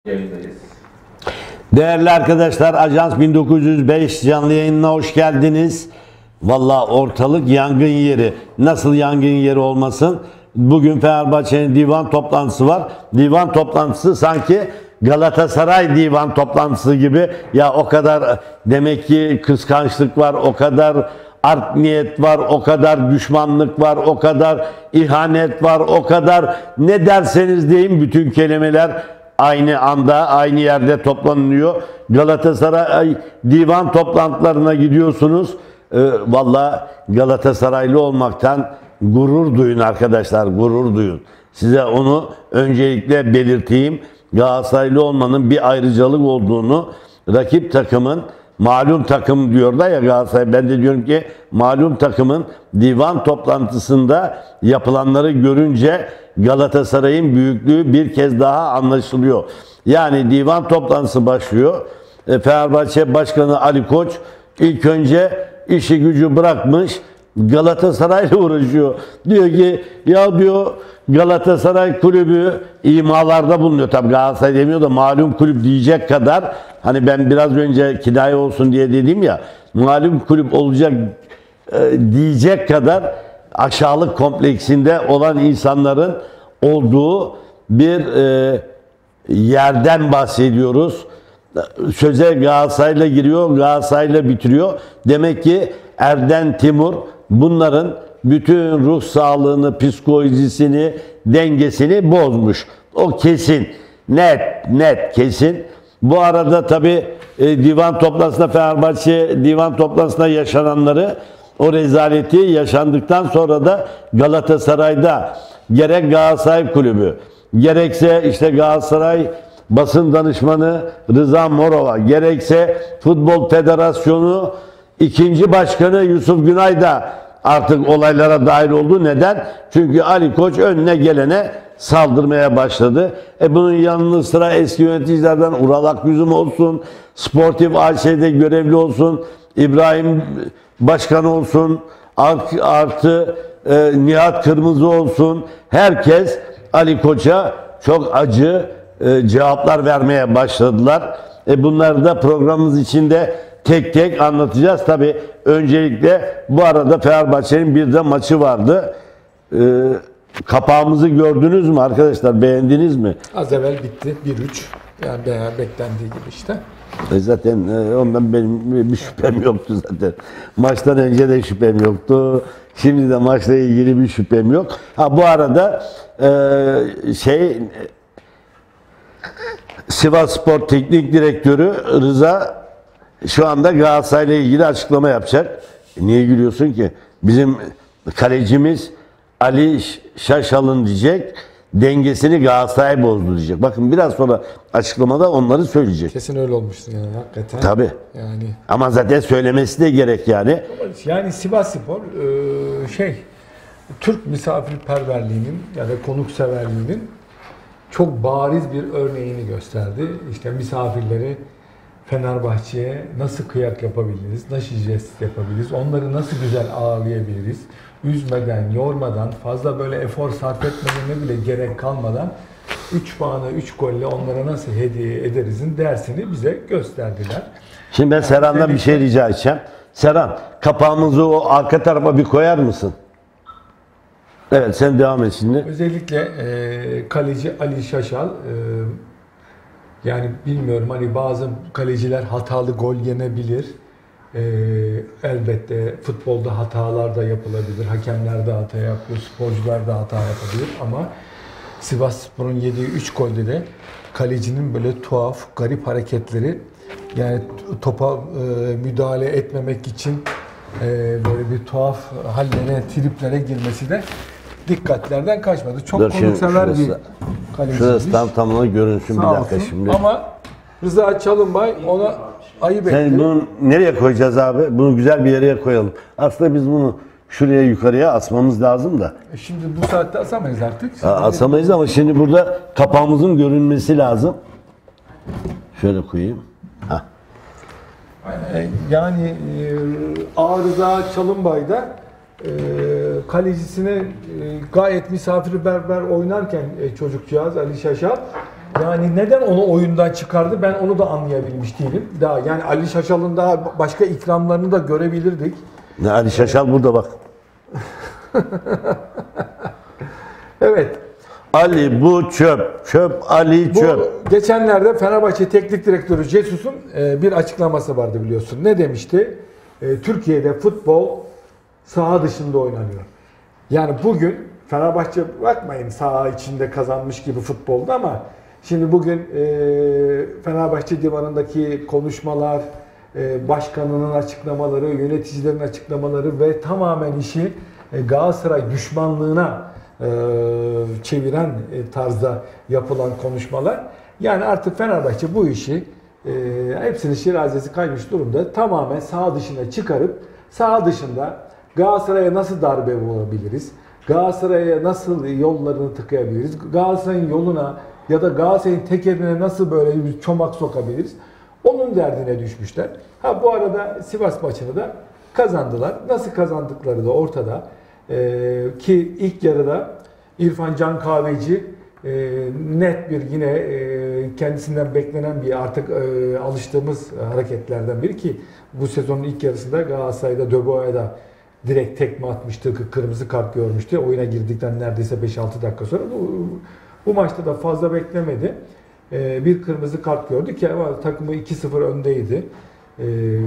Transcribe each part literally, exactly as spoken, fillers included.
Yayındayız. Değerli arkadaşlar, Ajans bin dokuz yüz beş canlı yayınına hoş geldiniz. Vallahi ortalık yangın yeri. Nasıl yangın yeri olmasın? Bugün Fenerbahçe'nin divan toplantısı var. Divan toplantısı sanki Galatasaray divan toplantısı gibi. Ya o kadar demek ki kıskançlık var, o kadar art niyet var, o kadar düşmanlık var, o kadar ihanet var, o kadar ne derseniz deyin bütün kelimeler aynı anda, aynı yerde toplanıyor. Galatasaray divan toplantılarına gidiyorsunuz. Ee, vallahi Galatasaraylı olmaktan gurur duyun arkadaşlar, gurur duyun. Size onu öncelikle belirteyim. Galatasaraylı olmanın bir ayrıcalık olduğunu, rakip takımın, malum takım diyorlar ya Galatasaray, ben de diyorum ki malum takımın divan toplantısında yapılanları görünce Galatasaray'ın büyüklüğü bir kez daha anlaşılıyor. Yani divan toplantısı başlıyor. E, Fenerbahçe Başkanı Ali Koç ilk önce işi gücü bırakmış Galatasaray'la uğraşıyor. Diyor ki ya diyor Galatasaray kulübü imalarda bulunuyor. Tabii Galatasaray demiyor da malum kulüp diyecek kadar, hani ben biraz önce kinaye olsun diye dedim ya, malum kulüp olacak e, diyecek kadar aşağılık kompleksinde olan insanların olduğu bir e, yerden bahsediyoruz. Söze Galatasaray'la giriyor, Galatasaray'la bitiriyor. Demek ki Erden Timur bunların bütün ruh sağlığını, psikolojisini, dengesini bozmuş. O kesin. Net, net, kesin. Bu arada tabii e, divan toplantısında, Fenerbahçe divan toplantısında yaşananları, o rezaleti yaşandıktan sonra da Galatasaray'da gerek Galatasaray Kulübü, gerekse işte Galatasaray basın danışmanı Rıza Morova, gerekse Futbol Federasyonu ikinci başkanı Yusuf Günay da artık olaylara dahil oldu. Neden? Çünkü Ali Koç önüne gelene saldırmaya başladı. E bunun yanı sıra eski yöneticilerden Ural Akgüzüm olsun, Sportif A Ş'de görevli olsun, İbrahim Başkan olsun, artı e, Nihat Kırmızı olsun, herkes Ali Koç'a çok acı e, cevaplar vermeye başladılar. E bunları da programımız içinde tek tek anlatacağız. Tabii öncelikle bu arada Fenerbahçe'nin bir de maçı vardı. E, kapağımızı gördünüz mü arkadaşlar? Beğendiniz mi? Az evvel bitti. bir üç. Yani bayağı beklendiği gibi işte. E zaten e, ondan benim bir şüphem yoktu zaten. Maçtan önce de şüphem yoktu. Şimdi de maçla ilgili bir şüphem yok. Ha bu arada e, şey Sivasspor Teknik Direktörü Rıza şu anda Galatasaray'la ilgili açıklama yapacak. E niye gülüyorsun ki? Bizim kalecimiz Ali Şaşal'ın diyecek, dengesini Galatasaray bozdu diyecek. Bakın biraz sonra açıklamada onları söyleyecek. Kesin öyle olmuştu yani hakikaten. Tabii. Yani. Ama zaten söylemesi de gerek yani. Yani Sivasspor şey Türk misafirperverliğinin ya da konukseverliğinin çok bariz bir örneğini gösterdi. İşte misafirleri Fenerbahçe'ye nasıl kıyak yapabiliriz, nasıl jest yapabiliriz, onları nasıl güzel ağırlayabiliriz, üzmeden, yormadan, fazla böyle efor sarf etmediğine bile gerek kalmadan üç puanı üç golle onlara nasıl hediye ederizin dersini bize gösterdiler. Şimdi ben Serhan'dan bir şey rica edeceğim. Serhan, kapağımızı o arka tarafa bir koyar mısın? Evet, sen devam et şimdi. Özellikle e, kaleci Ali Şaşal, e, yani bilmiyorum hani bazı kaleciler hatalı gol yenebilir. E, elbette futbolda hatalar da yapılabilir. Hakemler de hata yapıyor, sporcular da hata yapabilir ama Sivasspor'un yediği üç golde de kalecinin böyle tuhaf, garip hareketleri, yani topa e, müdahale etmemek için e, böyle bir tuhaf hallere, triplere girmesi de dikkatlerden kaçmadı. Çok Dur, konuksever şurası, bir kaleciymiş. şurası tam tamına görünsün Sağ bir dakika olsun. şimdi. Ama Rıza Çalınbay ona ayıp etti. Sen bunu nereye koyacağız abi? Bunu güzel bir yere koyalım. Aslında biz bunu şuraya yukarıya asmamız lazım da. E şimdi bu saatte asamayız artık. Şimdi Asamayız ama şimdi burada kapağımızın görünmesi lazım. Şöyle koyayım. Hah. Yani e, Arıza Çalınbay da e, kalecisine e, gayet misafirperver oynarken e, çocukcağız Ali Şaşal Yani neden onu oyundan çıkardı ben onu da anlayabilmiş değilim. Daha yani Ali Şaşal'ın daha başka ikramlarını da görebilirdik. Ne Ali Şaşal burada bak. Evet. Ali bu çöp. Çöp Ali Bu çöp. geçenlerde Fenerbahçe Teknik Direktörü Jesus'un e, bir açıklaması vardı biliyorsun. Ne demişti? E, Türkiye'de futbol saha dışında oynanıyor. Yani bugün Fenerbahçe bakmayın saha içinde kazanmış gibi futbolda ama şimdi bugün e, Fenerbahçe divanındaki konuşmalar, e, başkanının açıklamaları, yöneticilerin açıklamaları ve tamamen işi e, Galatasaray düşmanlığına e, çeviren e, tarzda yapılan konuşmalar. Yani artık Fenerbahçe bu işi e, hepsinin şirazesi kaymış durumda. Tamamen saha dışına çıkarıp saha dışında Galatasaray'a nasıl darbe vurabiliriz? Galatasaray'a nasıl yollarını tıkayabiliriz? Galatasaray'ın yoluna ya da Galatasaray'ın tekerine nasıl böyle bir çomak sokabiliriz? Onun derdine düşmüşler. Ha bu arada Sivas maçını da kazandılar. Nasıl kazandıkları da ortada. Ee, ki ilk yarıda İrfan Can Kahveci e, net bir yine e, kendisinden beklenen bir artık e, alıştığımız hareketlerden biri ki bu sezonun ilk yarısında Galatasaray'da Döbo'ya da direkt tekme atmıştı, kırmızı kart görmüştü. Oyuna girdikten neredeyse beş altı dakika sonra bu, bu maçta da fazla beklemedi. Ee, bir kırmızı kart gördü ki ama takımı iki sıfır öndeydi. Ee,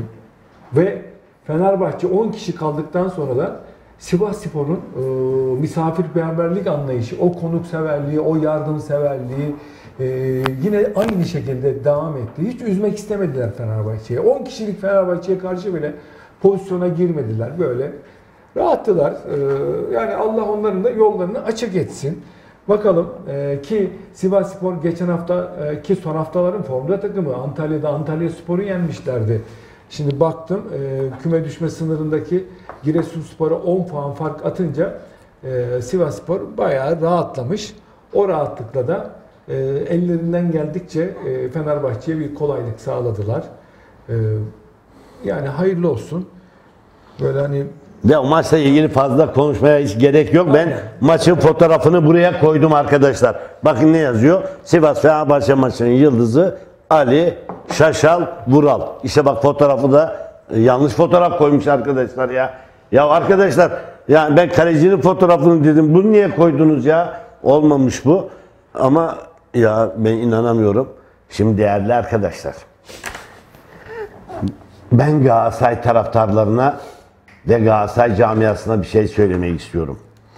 ve Fenerbahçe on kişi kaldıktan sonra da Sivasspor'un e, misafirperverlik anlayışı, o konukseverliği, o yardımseverliği e, yine aynı şekilde devam etti. Hiç üzmek istemediler Fenerbahçe'ye. on kişilik Fenerbahçe'ye karşı bile pozisyona girmediler. Böyle rahattılar. Ee, yani Allah onların da yollarını açık etsin. Bakalım ee, ki Sivasspor geçen hafta e, ki son haftaların formda takımı Antalya'da Antalyaspor'u yenmişlerdi. Şimdi baktım e, küme düşme sınırındaki Giresunspor'a on puan fark atınca e, Sivasspor bayağı rahatlamış. O rahatlıkla da e, ellerinden geldikçe e, Fenerbahçe'ye bir kolaylık sağladılar. E, Yani hayırlı olsun. Böyle hani Ve o maçla ilgili fazla konuşmaya hiç gerek yok. Ben Aynen. maçın fotoğrafını buraya koydum arkadaşlar. Bakın ne yazıyor? Sivas Fenerbahçe maçının yıldızı Ali Şaşal Vural. İşte bak fotoğrafı da yanlış fotoğraf koymuş arkadaşlar ya. Ya arkadaşlar yani ben kalecinin fotoğrafını dedim. Bunu niye koydunuz ya? Olmamış bu. Ama ya ben inanamıyorum. Şimdi değerli arkadaşlar. Ben Galatasaray taraftarlarına ve Galatasaray camiasına bir şey söylemek istiyorum.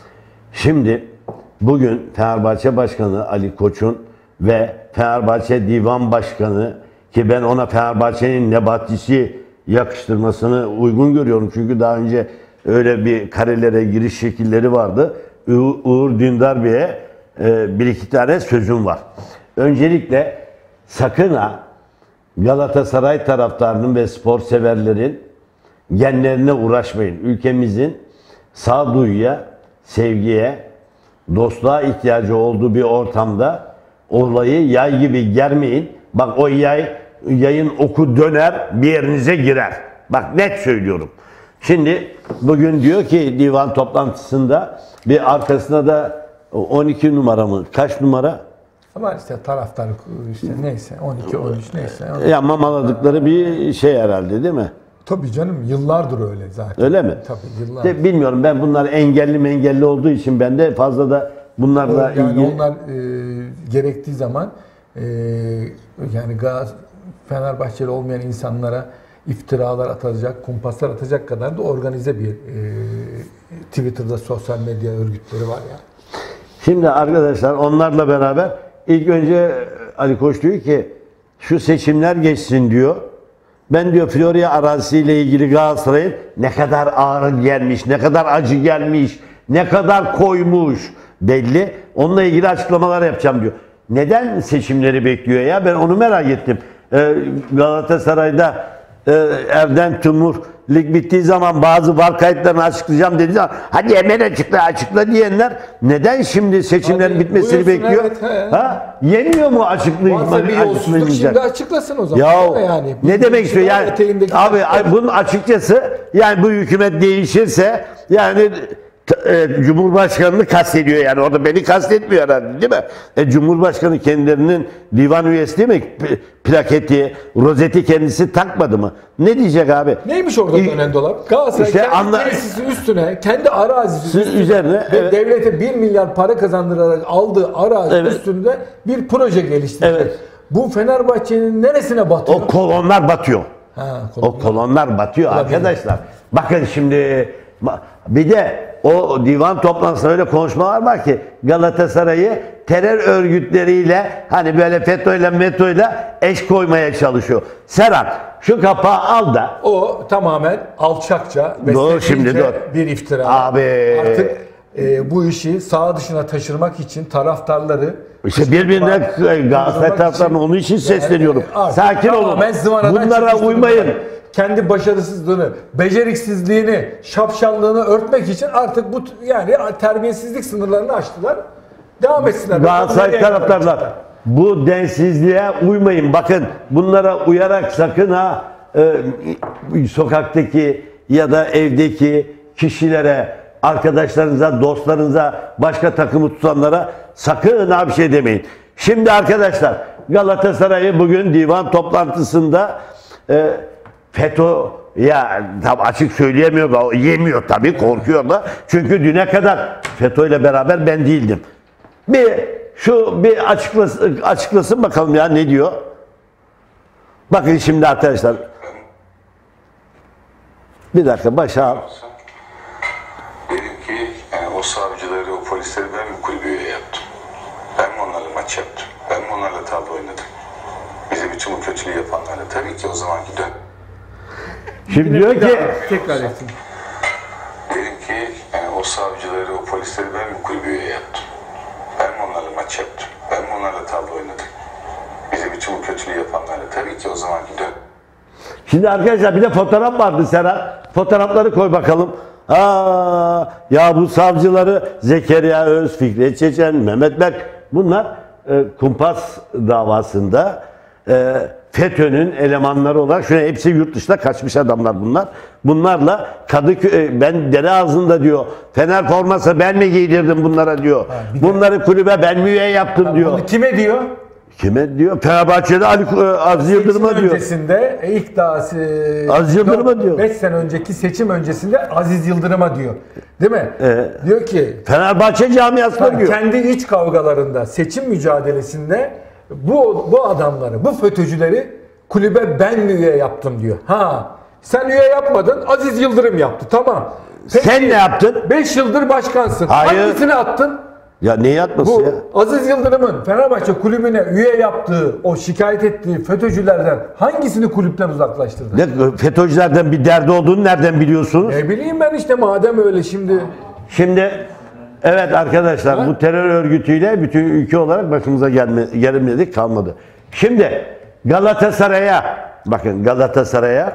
Şimdi bugün Fenerbahçe Başkanı Ali Koç'un ve Fenerbahçe Divan Başkanı ki ben ona Fenerbahçe'nin Nebatçısı yakıştırmasını uygun görüyorum. Çünkü daha önce öyle bir karelere giriş şekilleri vardı. U Uğur Dündar Bey'e e, bir iki tane sözüm var. Öncelikle sakın ha Galatasaray taraftarının ve spor severlerin genlerine uğraşmayın. Ülkemizin sağduyuya, sevgiye, dostluğa ihtiyacı olduğu bir ortamda olayı yay gibi germeyin. Bak o yay, yayın oku döner bir yerinize girer. Bak net söylüyorum. Şimdi bugün diyor ki divan toplantısında bir arkasına da on iki numara mı? Kaç numara? ama işte taraftar işte neyse on iki on üç neyse. Ya mamaladıkları bir şey herhalde değil mi? Tabii canım yıllardır öyle zaten. Öyle mi? Tabii yıllardır. De, bilmiyorum ben bunlar engelli engelli olduğu için ben de fazla da bunlarla yani ilgili... onlar e, gerektiği zaman e, yani Gaz Fenerbahçeli olmayan insanlara iftiralar atacak, kumpaslar atacak kadar da organize bir e, Twitter'da sosyal medya örgütleri var ya. Şimdi arkadaşlar onlarla beraber ilk önce Ali Koç diyor ki şu seçimler geçsin diyor. Ben diyor Florya arazisiyle ilgili Galatasaray'ın ne kadar ağır gelmiş, ne kadar acı gelmiş, ne kadar koymuş belli. Onunla ilgili açıklamalar yapacağım diyor. Neden seçimleri bekliyor ya? Ben onu merak ettim. Ee, Galatasaray'da e, Erden Timur lig bittiği zaman bazı var kayıtlarını açıklayacağım dediği zaman hadi hemen açıkla açıkla diyenler neden şimdi seçimlerin Hadi, bitmesini buyursun, bekliyor? evet, he. Ha? Yemiyor mu açıklayacak? Varsa bir yolsuzluk şimdi açıklasın o zaman. Ya yani. ne demek istiyor yani? Abi ay, bunun açıkçası yani bu hükümet değişirse yani T- e, Cumhurbaşkanını kastediyor yani. Orada beni kastetmiyor herhalde, değil mi? E, Cumhurbaşkanı kendilerinin divan üyesi değil mi? P- plaketi, rozeti kendisi takmadı mı? Ne diyecek abi? Neymiş orada İ- dönen dolap? Galatasaray İşte kendi anla- tesisi üstüne, kendi arazisi Siz üstüne üzerine, ve evet. devlete bir milyar para kazandırarak aldığı arazi Evet. üstünde bir proje geliştirecek. Evet. Bu Fenerbahçe'nin neresine batıyor? O kolonlar batıyor. Ha, O kolonlar batıyor Olabilir. arkadaşlar. Bakın şimdi ba- bir de o divan toplantısında öyle konuşmalar var ki Galatasaray'ı terör örgütleriyle hani böyle FETÖ'yle METÖ'yle eş koymaya çalışıyor. Serhat şu kapağı al da O tamamen alçakça ve Doğru, sefice şimdi dur. bir iftira. Abi. Artık e, bu işi sağ dışına taşırmak için taraftarları işte birbirine Galatasaray taraftarına onun için sesleniyorum. artık Sakin olun. tamamen zıvanadan Bunlara çıkmış uymayın. durumda. Kendi başarısızlığını, beceriksizliğini, şapşallığını örtmek için artık bu yani terbiyesizlik sınırlarını aştılar. Devam etsinler. Galatasaray Nereye kadar taraftarlar çıktılar? bu densizliğe uymayın. Bakın bunlara uyarak sakın ha e, sokaktaki ya da evdeki kişilere, arkadaşlarınıza, dostlarınıza, başka takımı tutanlara sakın ha bir şey demeyin. Şimdi arkadaşlar Galatasaray'ı bugün divan toplantısında e, FETÖ ya tam açık söyleyemiyor da yemiyor tabii, korkuyor da. Çünkü düne kadar FETÖ ile beraber ben değildim. Bir şu bir açıklasın, açıklasın bakalım ya ne diyor. Bakın şimdi arkadaşlar. Bir dakika başa al. Dedim ki yani o savcıları, o polisleri ben mi kulübü üye yaptım? Ben mi onlarla maç yaptım? Ben mi onlarla tablo oynadım? Bize bütün bu kötülüğü yapanlarla tabii ki o zamanki dön. Şimdi diyor ki Tekrar etsin. Dedim ki yani o savcıları, o polisleri ben mi kulübü üye yaptım? Ben mi onlarla maç yaptım? Ben mi onlarla tablo oynadım? Bize bütün bu kötülüğü yapanlarla tabii ki o zamanki dön. Şimdi arkadaşlar bir de fotoğraf vardı Serhat. Fotoğrafları koy bakalım. Aa, ya bu savcıları Zekeriya Öz, Fikret Çeçen, Mehmet Berk bunlar e, kumpas davasında e, FETÖ'nün elemanları olarak şöyle hepsi yurt dışına kaçmış adamlar bunlar. Bunlarla Kadıköy ben dere ağzında diyor. Fener forması ben mi giydirdim bunlara diyor. Bunları kulübe ben mi üye yaptım diyor. Bunu kime diyor? Kime diyor? Fenerbahçe'de Ali e, Aziz Yıldırım'a Seçim diyor. öncesinde e, ilk daha Aziz Yıldırım'a diyor. beş sene önceki seçim öncesinde Aziz Yıldırım'a diyor. Değil mi? Evet. Diyor ki Fenerbahçe camiasına diyor. kendi iç kavgalarında, seçim mücadelesinde bu bu adamları, bu FETÖ'cüleri kulübe ben mi üye yaptım diyor. Ha, sen üye yapmadın, Aziz Yıldırım yaptı. Tamam. Sen ne yaptın? beş yıldır başkansın. Hayır. Hangisini attın? Ya ne yatması Bu ya? Aziz Yıldırım'ın Fenerbahçe kulübüne üye yaptığı, o şikayet ettiği FETÖ'cülerden hangisini kulüpten uzaklaştırdı? Ne, FETÖ'cülerden bir derdi olduğunu nereden biliyorsunuz? Ne bileyim ben işte madem öyle şimdi. Şimdi evet arkadaşlar bu terör örgütüyle bütün ülke olarak başımıza gelme, gelmedik kalmadı. Şimdi Galatasaray'a bakın Galatasaray'a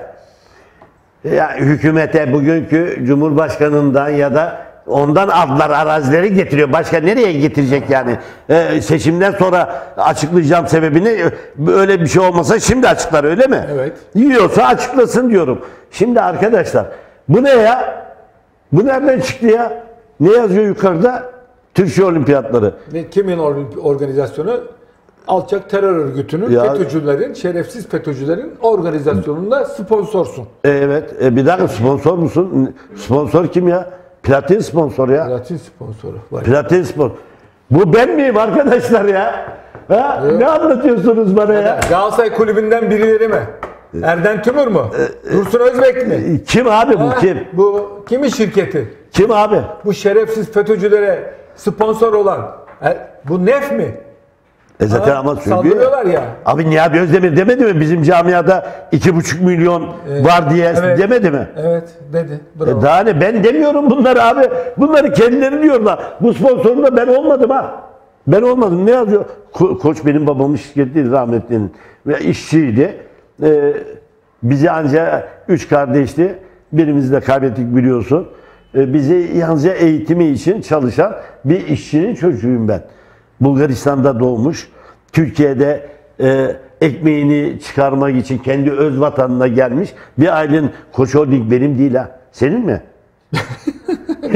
ya hükümete bugünkü Cumhurbaşkanından ya da ondan aldılar arazileri getiriyor. Başka nereye getirecek yani? Ee, seçimden sonra açıklayacağım sebebini. Öyle bir şey olmasa şimdi açıklar öyle mi? Evet. Yiyorsa açıklasın diyorum. Şimdi arkadaşlar bu ne ya? Bu nereden çıktı ya? Ne yazıyor yukarıda? Türkiye Olimpiyatları. Ne, kimin or- organizasyonu? Alçak terör örgütünün, Ya- FETÖ'cülerin, şerefsiz FETÖ'cülerin organizasyonunda sponsorsun. E, evet. E, bir dakika sponsor musun? Sponsor kim ya? Platin sponsor ya. Latin sponsoru. Var. Platin spor. Bu ben miyim arkadaşlar ya? Ha? Ne anlatıyorsunuz bana ya? Galatasaray kulübünden birileri mi? Erden Tümür mü? Dursun Özbek mi? Kim abi bu Ha, kim? Bu kimin şirketi? Kim abi? Bu şerefsiz FETÖ'cülere sponsor olan. E, bu Nef mi? E zaten Ha, ama söylüyor. saldırıyorlar ya. Abi Nihat Özdemir demedi mi bizim camiada iki buçuk milyon var diye evet. demedi mi? Evet dedi. Bravo. E daha ne? Ben demiyorum bunları abi. Bunları kendileri diyorlar. Bu sponsorun da ben olmadım ha. Ben olmadım. Ne yazıyor? Ko- Koç benim babamın şirketi rahmetlinin. Ve işçiydi. Ee, bizi ancak üç kardeşti. Birimizi de kaybettik biliyorsun. Ee, bizi yalnızca eğitimi için çalışan bir işçinin çocuğuyum ben. Bulgaristan'da doğmuş. Türkiye'de e, ekmeğini çıkarmak için kendi öz vatanına gelmiş bir ailenin Koç Holding benim değil ha. Senin mi?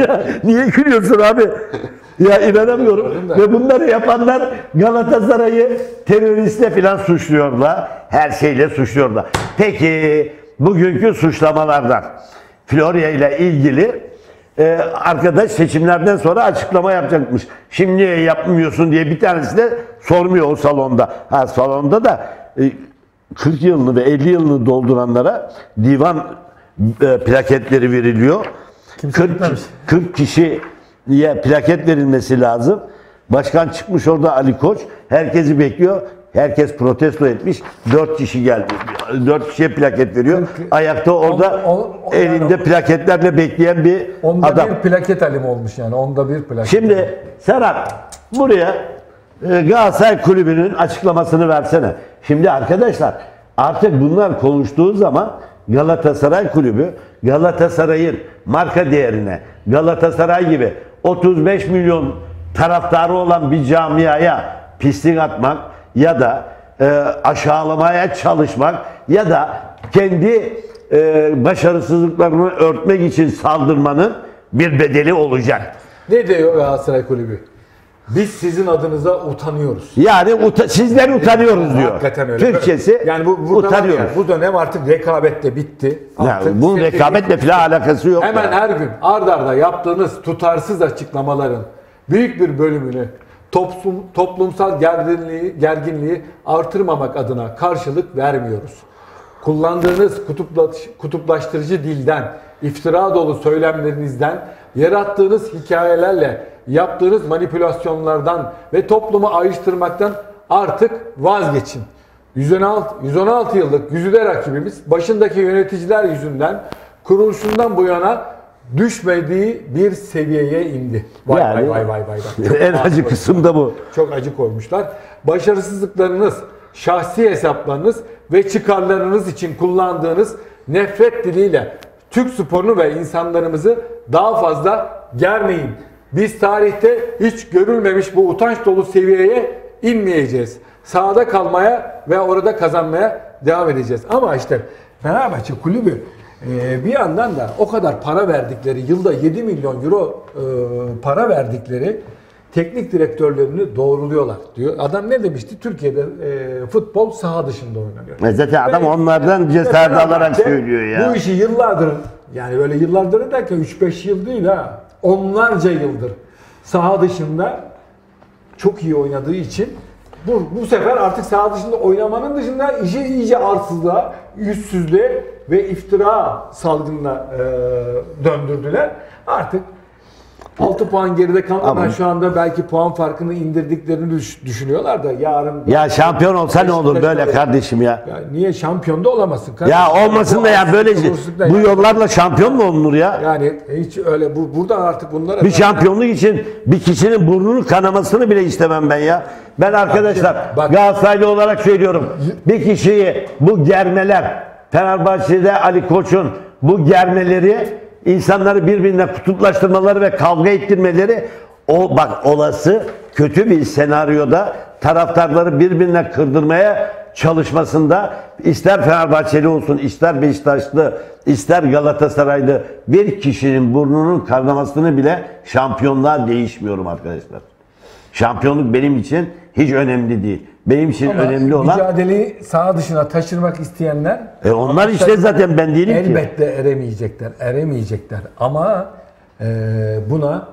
Ya, niye gülüyorsun abi? Ya inanamıyorum. Ve bunları yapanlar Galatasaray'ı teröristle falan suçluyorlar. Her şeyle suçluyorlar. Peki bugünkü suçlamalardan Florya ile ilgili e, arkadaş seçimlerden sonra açıklama yapacakmış. Şimdi niye yapmıyorsun diye bir tanesi de sormuyor o salonda. Ha salonda da e, kırk yılını ve elli yılını dolduranlara divan e, plaketleri veriliyor. kırk, kırk kişiye plaket verilmesi lazım. Başkan çıkmış orada Ali Koç. Herkesi bekliyor. Herkes protesto etmiş. Dört kişi geldi. Dört kişiye plaket veriyor. Ayakta orada on, on, elinde yani, plaketlerle bekleyen bir onda adam. Onda bir plaket alim olmuş yani. Onda bir plaket. Şimdi Serhat buraya e, Galatasaray Kulübü'nün açıklamasını versene. Şimdi arkadaşlar artık bunlar konuştuğu zaman Galatasaray Kulübü Galatasaray'ın marka değerine Galatasaray gibi otuz beş milyon taraftarı olan bir camiaya pislik atmak ya da e, aşağılamaya çalışmak ya da kendi e, başarısızlıklarını örtmek için saldırmanın bir bedeli olacak. Ne diyor Galatasaray Kulübü? Biz sizin adınıza utanıyoruz. Yani uta, sizden utanıyoruz diyor. Hakikaten öyle. Türkçesi yani bu, burada utanıyoruz. Yani, bu dönem artık rekabetle bitti. Artık yani bunun rekabetle falan alakası yok. Hemen yani. her gün ard arda yaptığınız tutarsız açıklamaların büyük bir bölümünü toplum, toplumsal gerginliği, gerginliği artırmamak adına karşılık vermiyoruz. Kullandığınız kutuplaş, kutuplaştırıcı dilden, iftira dolu söylemlerinizden, yarattığınız hikayelerle yaptığınız manipülasyonlardan ve toplumu ayrıştırmaktan artık vazgeçin. yüz on altı, yüz on altı yıllık güzide rakibimiz başındaki yöneticiler yüzünden kuruluşundan bu yana düşmediği bir seviyeye indi. Vay yani, vay vay vay vay. En acı kısım da bu. Çok acı koymuşlar. Başarısızlıklarınız, şahsi hesaplarınız ve çıkarlarınız için kullandığınız nefret diliyle Türk sporunu ve insanlarımızı daha fazla germeyin. Biz tarihte hiç görülmemiş bu utanç dolu seviyeye inmeyeceğiz. Sahada kalmaya ve orada kazanmaya devam edeceğiz. Ama işte Fenerbahçe Kulübü bir yandan da o kadar para verdikleri, yılda yedi milyon euro para verdikleri teknik direktörlerini doğruluyorlar diyor. Adam ne demişti? Türkiye'de futbol saha dışında oynanıyor. Zaten adam onlardan cesaret alarak söylüyor ya. Bu işi yıllardır, yani böyle yıllardır derken üç beş yıl değil ha, onlarca yıldır saha dışında çok iyi oynadığı için bu, bu sefer artık saha dışında oynamanın dışında işi iyice arsızlığa, yüzsüzlüğe ve iftira salgınına e, döndürdüler. Artık altı puan geride kalmadan şu anda belki puan farkını indirdiklerini düş, düşünüyorlar da yarın... Ya şampiyon olsa ne olur böyle kardeşim ya? Ya niye şampiyon da olamazsın kardeşim? Ya olmasın da ya böyle bu yollarla şampiyon mu olunur ya? Yani hiç öyle bu buradan artık bunlara... Bir şampiyonluk için bir kişinin burnunun kanamasını bile istemem ben ya. Ben arkadaşlar bak, Galatasaraylı olarak söylüyorum. Bir kişiyi bu germeler, Fenerbahçe'de Ali Koç'un bu germeleri, insanları birbirine kutuplaştırmaları ve kavga ettirmeleri, o bak olası kötü bir senaryoda taraftarları birbirine kırdırmaya çalışmasında, ister Fenerbahçeli olsun, ister Beşiktaşlı, ister Galatasaraylı bir kişinin burnunun kanamasını bile şampiyonluğa değişmiyorum arkadaşlar. Şampiyonluk benim için hiç önemli değil. Benim için ama önemli olan... mücadeleyi saha dışına taşırmak isteyenler... E onlar işte zaten ben değilim elbette ki. Elbette eremeyecekler, eremeyecekler. Ama e, buna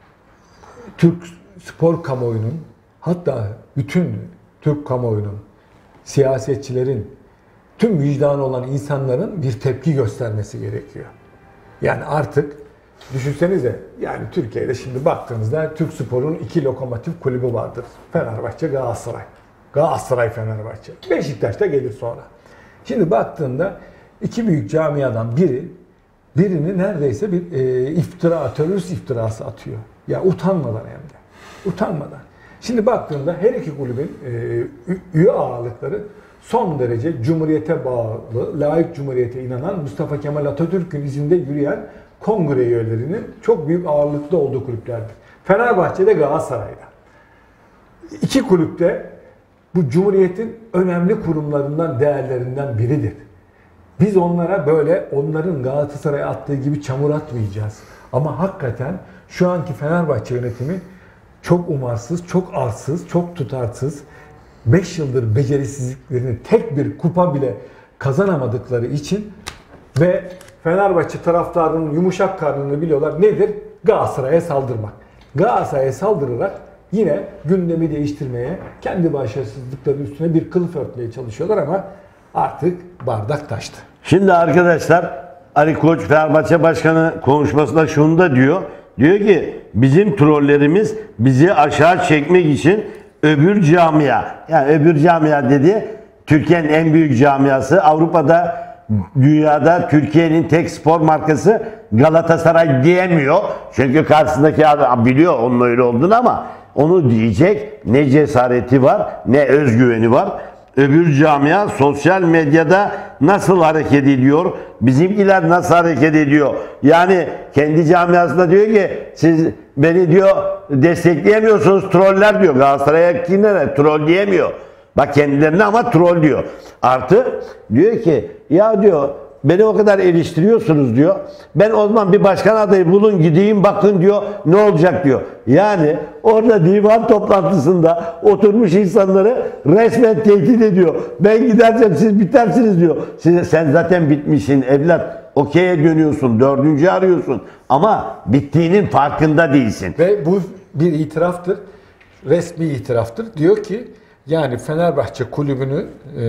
Türk spor kamuoyunun, hatta bütün Türk kamuoyunun, siyasetçilerin, tüm vicdanı olan insanların bir tepki göstermesi gerekiyor. Yani artık düşünsenize, yani Türkiye'de şimdi baktığınızda Türk sporun iki lokomotif kulübü vardır. Fenerbahçe, Galatasaray. Galatasaray, Fenerbahçe. Beşiktaş da gelir sonra. Şimdi baktığında iki büyük camiadan biri, birini neredeyse bir e, iftira, terörist iftirası atıyor. Ya utanmadan hem de. Utanmadan. Şimdi baktığında her iki kulübün e, üye ağırlıkları son derece cumhuriyete bağlı, layık cumhuriyete inanan, Mustafa Kemal Atatürk'ün izinde yürüyen kongre üyelerinin çok büyük ağırlıkta olduğu kulüplerdir. Fenerbahçe'de, Galatasaray'da. İki kulüpte bu cumhuriyetin önemli kurumlarından, değerlerinden biridir. Biz onlara böyle, onların Galatasaray'a attığı gibi çamur atmayacağız. Ama hakikaten şu anki Fenerbahçe yönetimi çok umarsız, çok arsız, çok tutarsız. beş yıldır becerisizliklerini tek bir kupa bile kazanamadıkları için ve Fenerbahçe taraftarının yumuşak karnını biliyorlar. Nedir? Galatasaray'a saldırmak. Galatasaray'a saldırarak yine gündemi değiştirmeye, kendi başarısızlıkları üstüne bir kılıf örtmeye çalışıyorlar ama artık bardak taştı. Şimdi arkadaşlar Ali Koç Fenerbahçe Başkanı konuşmasında şunu da diyor. Diyor ki bizim trollerimiz bizi aşağı çekmek için öbür camia, yani öbür camia dedi Türkiye'nin en büyük camiası, Avrupa'da, dünyada Türkiye'nin tek spor markası Galatasaray diyemiyor. Çünkü karşısındaki adam biliyor onun öyle olduğunu ama onu diyecek ne cesareti var ne özgüveni var. Öbür camia sosyal medyada nasıl hareket ediyor? Bizimkiler nasıl hareket ediyor? Yani kendi camiasında diyor ki siz beni diyor destekleyemiyorsunuz troller diyor. Galatasaray'a kimlere troll diyemiyor. Bak kendilerine ama troll diyor. Artı diyor ki ya diyor beni o kadar eleştiriyorsunuz diyor. Ben o zaman bir başkan adayı bulun gideyim bakın diyor ne olacak diyor. Yani orada divan toplantısında oturmuş insanları resmen tehdit ediyor. Ben gidersem siz bitersiniz diyor. Siz, sen zaten bitmişsin evlat. Okey'e dönüyorsun, dördüncü arıyorsun ama bittiğinin farkında değilsin. Ve bu bir itiraftır. Resmi itiraftır. Diyor ki yani Fenerbahçe kulübünü e,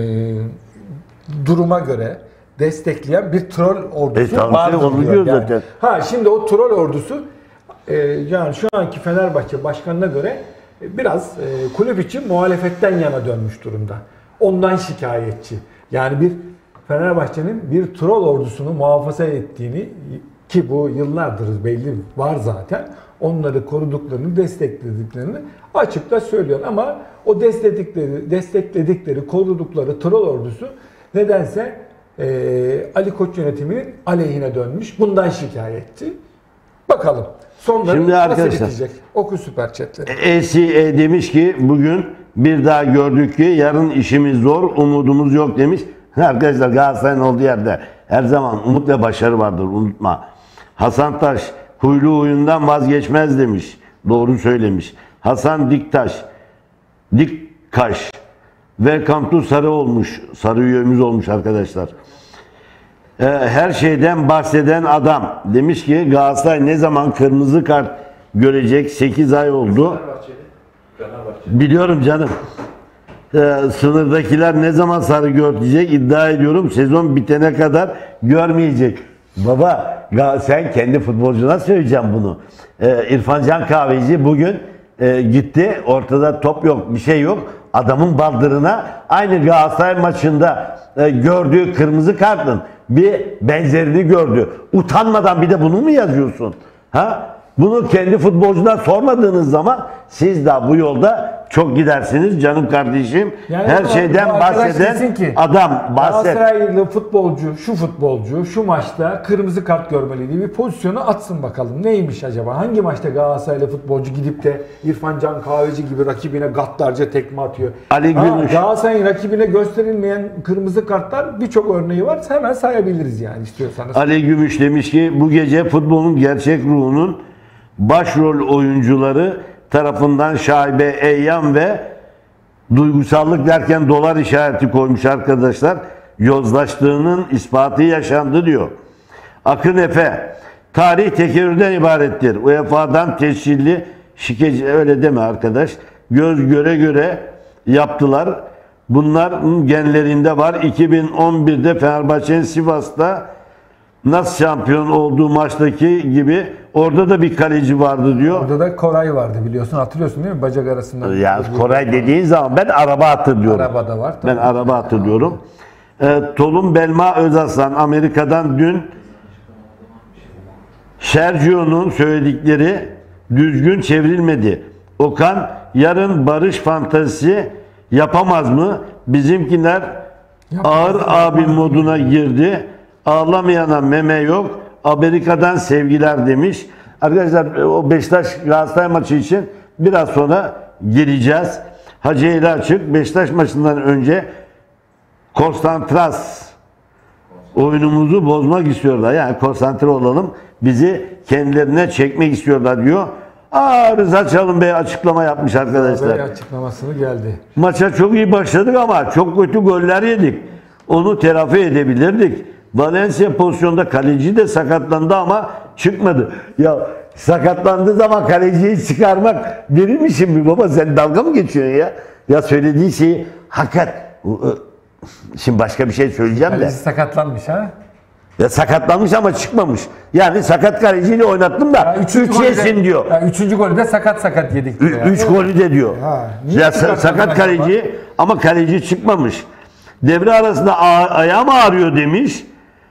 duruma göre destekleyen bir troll ordusu e, vardır diyor. Yani. Zaten. Ha şimdi o troll ordusu e, yani şu anki Fenerbahçe başkanına göre e, biraz e, kulüp için muhalefetten yana dönmüş durumda. Ondan şikayetçi. Yani bir Fenerbahçe'nin bir troll ordusunu muhafaza ettiğini ki bu yıllardır belli var zaten. Onları koruduklarını, desteklediklerini açıkça söylüyor. Ama o destekledikleri, destekledikleri, korudukları troll ordusu nedense e, Ali Koç yönetiminin aleyhine dönmüş. Bundan şikayetçi. Bakalım sonları Şimdi nasıl arkadaşlar, bitecek? Oku süper chatleri. E C E demiş ki bugün bir daha gördük ki yarın işimiz zor, umudumuz yok demiş. Arkadaşlar Galatasaray'ın olduğu yerde her zaman umut ve başarı vardır, unutma. Hasan Taş huylu huyundan vazgeçmez demiş. Doğru söylemiş. Hasan Diktaş Dikkaş Welcome to Sarı olmuş. Sarı üyemiz olmuş arkadaşlar. Ee, her şeyden bahseden adam demiş ki Galatasaray ne zaman kırmızı kart görecek? sekiz ay oldu. Biliyorum canım. Ee, sınırdakiler ne zaman sarı görecek iddia ediyorum sezon bitene kadar görmeyecek. Baba sen kendi futbolcuna söyleyeceğim bunu. Ee, İrfan Can Kahveci bugün e, gitti ortada top yok bir şey yok. Adamın baldırına aynı Galatasaray maçında e, gördüğü kırmızı kartın bir benzerini gördü. Utanmadan bir de bunu mu yazıyorsun? Ha? Bunu kendi futbolcudan sormadığınız zaman siz de bu yolda çok gidersiniz canım kardeşim. Yani her şeyden bahseden ki, adam bahset. Galatasaraylı futbolcu, şu futbolcu şu maçta kırmızı kart görmeliydi. Bir pozisyonu atsın bakalım. Neymiş acaba? Hangi maçta Galatasaraylı futbolcu gidip de İrfan Can Kahveci gibi rakibine gaddarca tekme atıyor? Ali Gümüş. Galatasaray'ın rakibine gösterilmeyen kırmızı kartlar birçok örneği var. Hemen sayabiliriz yani istiyorsanız. Ali Gümüş demiş ki bu gece futbolun gerçek ruhunun başrol oyuncuları tarafından şaibe, eyyam ve duygusallık derken dolar işareti koymuş arkadaşlar. Yozlaştığının ispatı yaşandı diyor. Akın Efe, tarih tekerrürden ibarettir. U E F A'dan tescilli şikeci, öyle deme arkadaş. Göz göre göre yaptılar. Bunların genlerinde var. iki bin on birde Fenerbahçe'nin Sivas'ta nasıl şampiyon olduğu maçtaki gibi orada da bir kaleci vardı diyor. Orada da Koray vardı biliyorsun. Hatırlıyorsun değil mi? Bacak arasında. Ya Koray dediğin zaman ben araba hatırlıyorum. Arabada var. Tabii. Ben araba hatırlıyorum. Ee, Tolun Belma Özaslan Amerika'dan dün Sergio'nun söyledikleri düzgün çevrilmedi. Okan yarın barış fantazisi yapamaz mı? Bizimkiler ağır abi moduna girdi. Ağlamayana meme yok. Amerika'dan sevgiler demiş. Arkadaşlar o Beşiktaş Galatasaray maçı için biraz sonra gireceğiz. Hacı Eli Açık Beşiktaş maçından önce Konstantras oyunumuzu bozmak istiyorlar. Yani konsantre olalım. Bizi kendilerine çekmek istiyorlar diyor. Aa, Rıza Çalın Bey açıklama yapmış arkadaşlar. Bey açıklamasını geldi. Maça çok iyi başladık ama çok kötü goller yedik. Onu telafi edebilirdik. Valencia pozisyonda kaleci de sakatlandı ama çıkmadı. Ya sakatlandığı zaman kaleciyi çıkarmak benim işim mi baba? Sen dalga mı geçiyorsun ya? Ya söylediği şeyi hakikat. Şimdi başka bir şey söyleyeceğim de. Kaleci sakatlanmış ha? Ya sakatlanmış ama çıkmamış. Yani sakat kaleciyle oynattım da üç yesin diyor. Ya üçüncü golü de sakat sakat yedik diyor. Ü- üç golü de diyor. Ha, niye ya sa- sakat kaleci ama kaleci çıkmamış. Devre arasında a- ayağım ağrıyor demiş.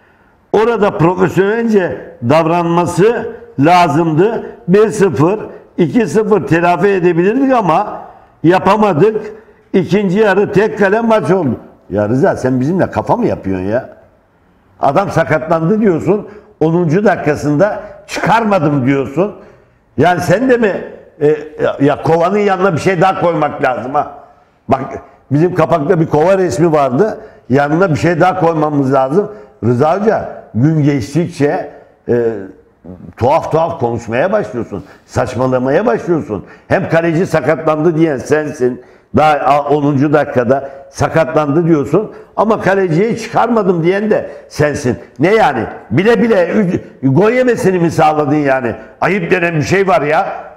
Orada profesyonelce davranması lazımdı. bir sıfır, iki sıfır telafi edebilirdik ama yapamadık. İkinci yarı tek kale maç oldu. Ya Rıza sen bizimle kafa mı yapıyorsun ya? Adam sakatlandı diyorsun. onuncu dakikasında çıkarmadım diyorsun. Yani sen de mi e, ya, ya kovanın yanına bir şey daha koymak lazım ha. Bak bizim kapakta bir kova resmi vardı. Yanına bir şey daha koymamız lazım. Rıza Hoca gün geçtikçe e, tuhaf tuhaf konuşmaya başlıyorsun. Saçmalamaya başlıyorsun. Hem kaleci sakatlandı diyen sensin. Daha onuncu dakikada sakatlandı diyorsun ama kaleciyi çıkarmadım diyen de sensin. Ne yani? Bile bile üç, gol yemesini mi sağladın yani? Ayıp denen bir şey var ya.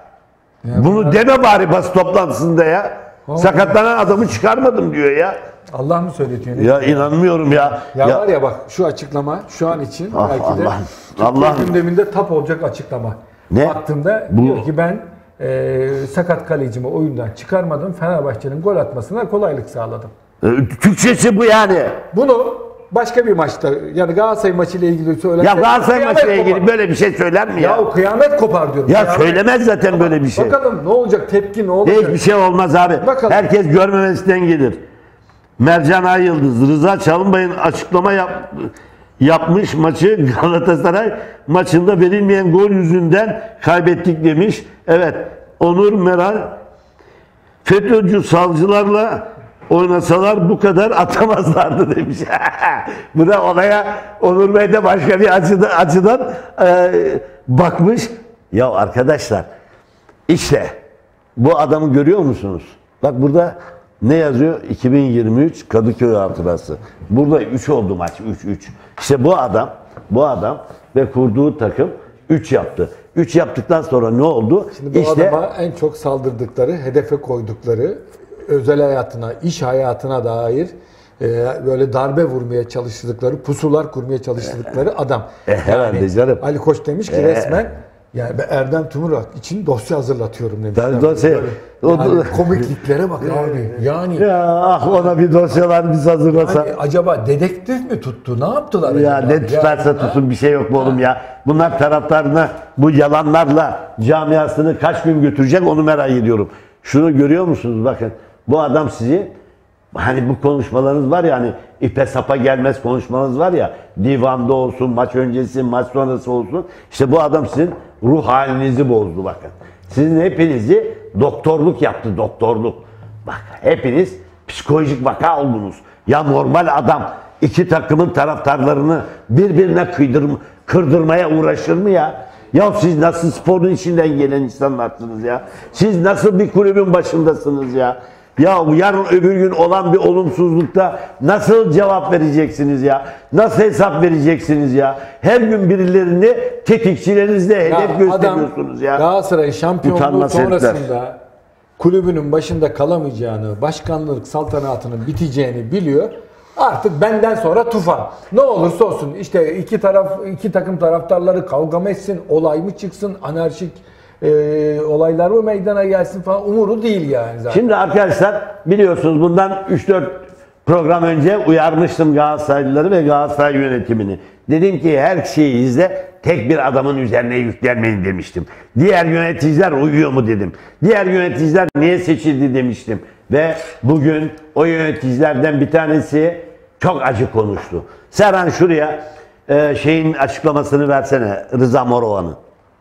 ya Bunu bunlar... deme bari basın toplantısında ya. Allah Sakatlanan adamı çıkarmadım diyor ya. Allah mı söyletiyor? Ya inanmıyorum ya. Ya, ya var ya bak şu açıklama şu an için ah, belki de Allah, Allah gündeminde tap olacak açıklama. Ne? Baktığımda Bu... diyor ki ben e, sakat kalecimi oyundan çıkarmadım. Fenerbahçe'nin gol atmasına kolaylık sağladım. E, Türkçesi bu yani. Bunu başka bir maçta yani Galatasaray maçıyla ilgili söylerse... Ya Galatasaray maçıyla ilgili böyle bir şey söyler mi ya? Ya o kıyamet kopar diyorum. Ya kıyamet. Söylemez zaten Ama böyle bir şey. Bakalım ne olacak, tepki ne olacak? Hiçbir şey olmaz abi. Bakalım. Herkes görmemesinden gelir. Mercan Ayyıldız, Rıza Çalınbay'ın açıklama yap, yapmış maçı Galatasaray maçında verilmeyen gol yüzünden kaybettik demiş. Evet, Onur Meral FETÖ'cü savcılarla oynasalar bu kadar atamazlardı demiş. Bu da olaya Onur Bey de başka bir açıdan, açıdan e, bakmış. Ya arkadaşlar işte bu adamı görüyor musunuz? Bak burada ne yazıyor? iki bin yirmi üç Kadıköy hatırası. Burada üç oldu maç. üç üç. İşte bu adam, bu adam ve kurduğu takım üç yaptı. üç yaptıktan sonra ne oldu? Şimdi bu işte, adama en çok saldırdıkları, hedefe koydukları, özel hayatına, iş hayatına dair e, böyle darbe vurmaya çalıştıkları, pusular kurmaya çalıştıkları adam. E, herhalde yani, canım. Ali Koç demiş ki E, resmen yani Erdem Tumurak için dosya hazırlatıyorum demiş. Yani dosya, yani o, komikliklere bak abi. Yani ya ah ona bir dosyalar biz hazırlasa. Yani acaba dedektif mi tuttu? Ne yaptılar Ya acaba? ne tutarsa ya, tutsun bir şey yok mu oğlum ya. Bunlar taraftarına bu yalanlarla camiasını kaç gün götürecek onu merak ediyorum. Şunu görüyor musunuz bakın. Bu adam sizi hani bu konuşmalarınız var ya hani ipe sapa gelmez konuşmanız var ya divanda olsun, maç öncesi, maç sonrası olsun. İşte bu adam sizin ruh halinizi bozdu bakın. Sizin hepinizi doktorluk yaptı, doktorluk. Bak hepiniz psikolojik vaka oldunuz. Ya normal adam iki takımın taraftarlarını birbirine kıydırma, kırdırmaya uğraşır mı ya? Ya siz nasıl sporun içinden gelen insanlarsınız ya? Siz nasıl bir kulübün başındasınız ya? Ya yarın öbür gün olan bir olumsuzlukta nasıl cevap vereceksiniz ya? Nasıl hesap vereceksiniz ya? Her gün birilerini tetikçilerinizle hedef gösteriyorsunuz ya. Galatasaray şampiyonluğu Utanmaz sonrasında herifler. kulübünün başında kalamayacağını, başkanlık saltanatının biteceğini biliyor. Artık benden sonra tufan. Ne olursa olsun işte iki taraf iki takım taraftarları kavga mı etsin, olay mı çıksın, anarşik e, olaylar mı meydana gelsin falan umuru değil yani zaten. Şimdi arkadaşlar biliyorsunuz bundan üç dört program önce uyarmıştım Galatasaraylıları ve Galatasaray yönetimini. Dedim ki her şeyi izle, tek bir adamın üzerine yüklenmeyin demiştim. Diğer yöneticiler uyuyor mu dedim. Diğer yöneticiler niye seçildi demiştim. Ve bugün o yöneticilerden bir tanesi çok acı konuştu. Serhan şuraya e, şeyin açıklamasını versene, Rıza Morova'nın.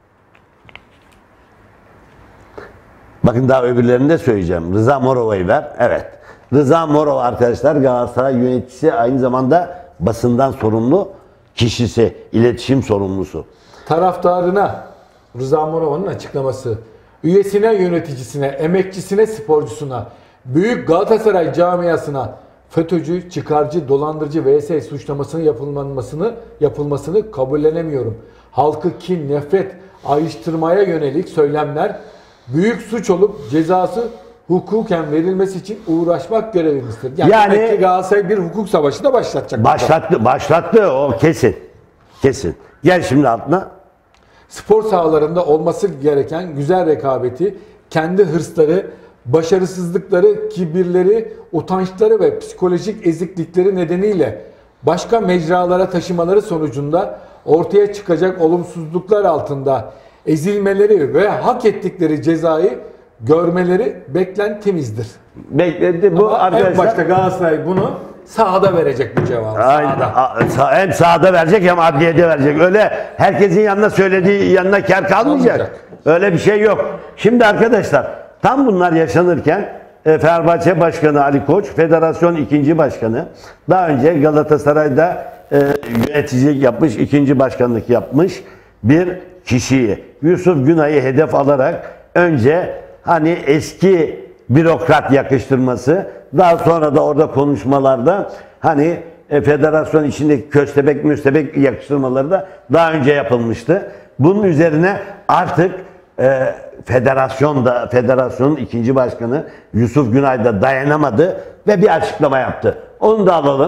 Bakın daha öbürlerini de söyleyeceğim. Rıza Morova'yı ver. Evet. Rıza Morova arkadaşlar Galatasaray yöneticisi, aynı zamanda basından sorumlu kişisi, iletişim sorumlusu. Taraftarına Rıza Morova'nın açıklaması, üyesine, yöneticisine, emekçisine, sporcusuna, büyük Galatasaray camiasına FETÖ'cü, çıkarcı, dolandırıcı vs suçlamasının yapılmasını yapılmasını kabullenemiyorum. Halkı kin, nefret, ayrıştırmaya yönelik söylemler büyük suç olup cezası hukuken verilmesi için uğraşmak görevimizdir. Yani, Yani- demek ki Galatasaray bir hukuk savaşı da başlatacak. Başlattı, başlattı o kesin. Kesin. Gel şimdi altına. Spor sahalarında olması gereken güzel rekabeti, kendi hırsları, başarısızlıkları, kibirleri, utançları ve psikolojik eziklikleri nedeniyle başka mecralara taşımaları sonucunda ortaya çıkacak olumsuzluklar altında ezilmeleri ve hak ettikleri cezayı görmeleri beklentimizdir. Bekledi bu Ama arkadaşlar. en başta Galatasaray bunu sahada verecek bu cevabı. Aynen. Sahada. A- sa- Hem sahada verecek hem adliyede verecek. Öyle herkesin yanına söylediği yanına kar kalmayacak. Kalmayacak. Öyle bir şey yok. Şimdi arkadaşlar tam bunlar yaşanırken e, Fenerbahçe Başkanı Ali Koç, Federasyon ikinci Başkanı, daha önce Galatasaray'da e, yöneticilik yapmış, ikinci başkanlık yapmış bir kişiyi, Yusuf Günay'ı hedef alarak önce hani eski bürokrat yakıştırması, daha sonra da orada konuşmalarda hani e, federasyon içindeki köstebek müstebek yakıştırmaları da daha önce yapılmıştı. Bunun üzerine artık e, federasyon da federasyonun ikinci başkanı Yusuf Günay da dayanamadı ve bir açıklama yaptı. Onu da alalım.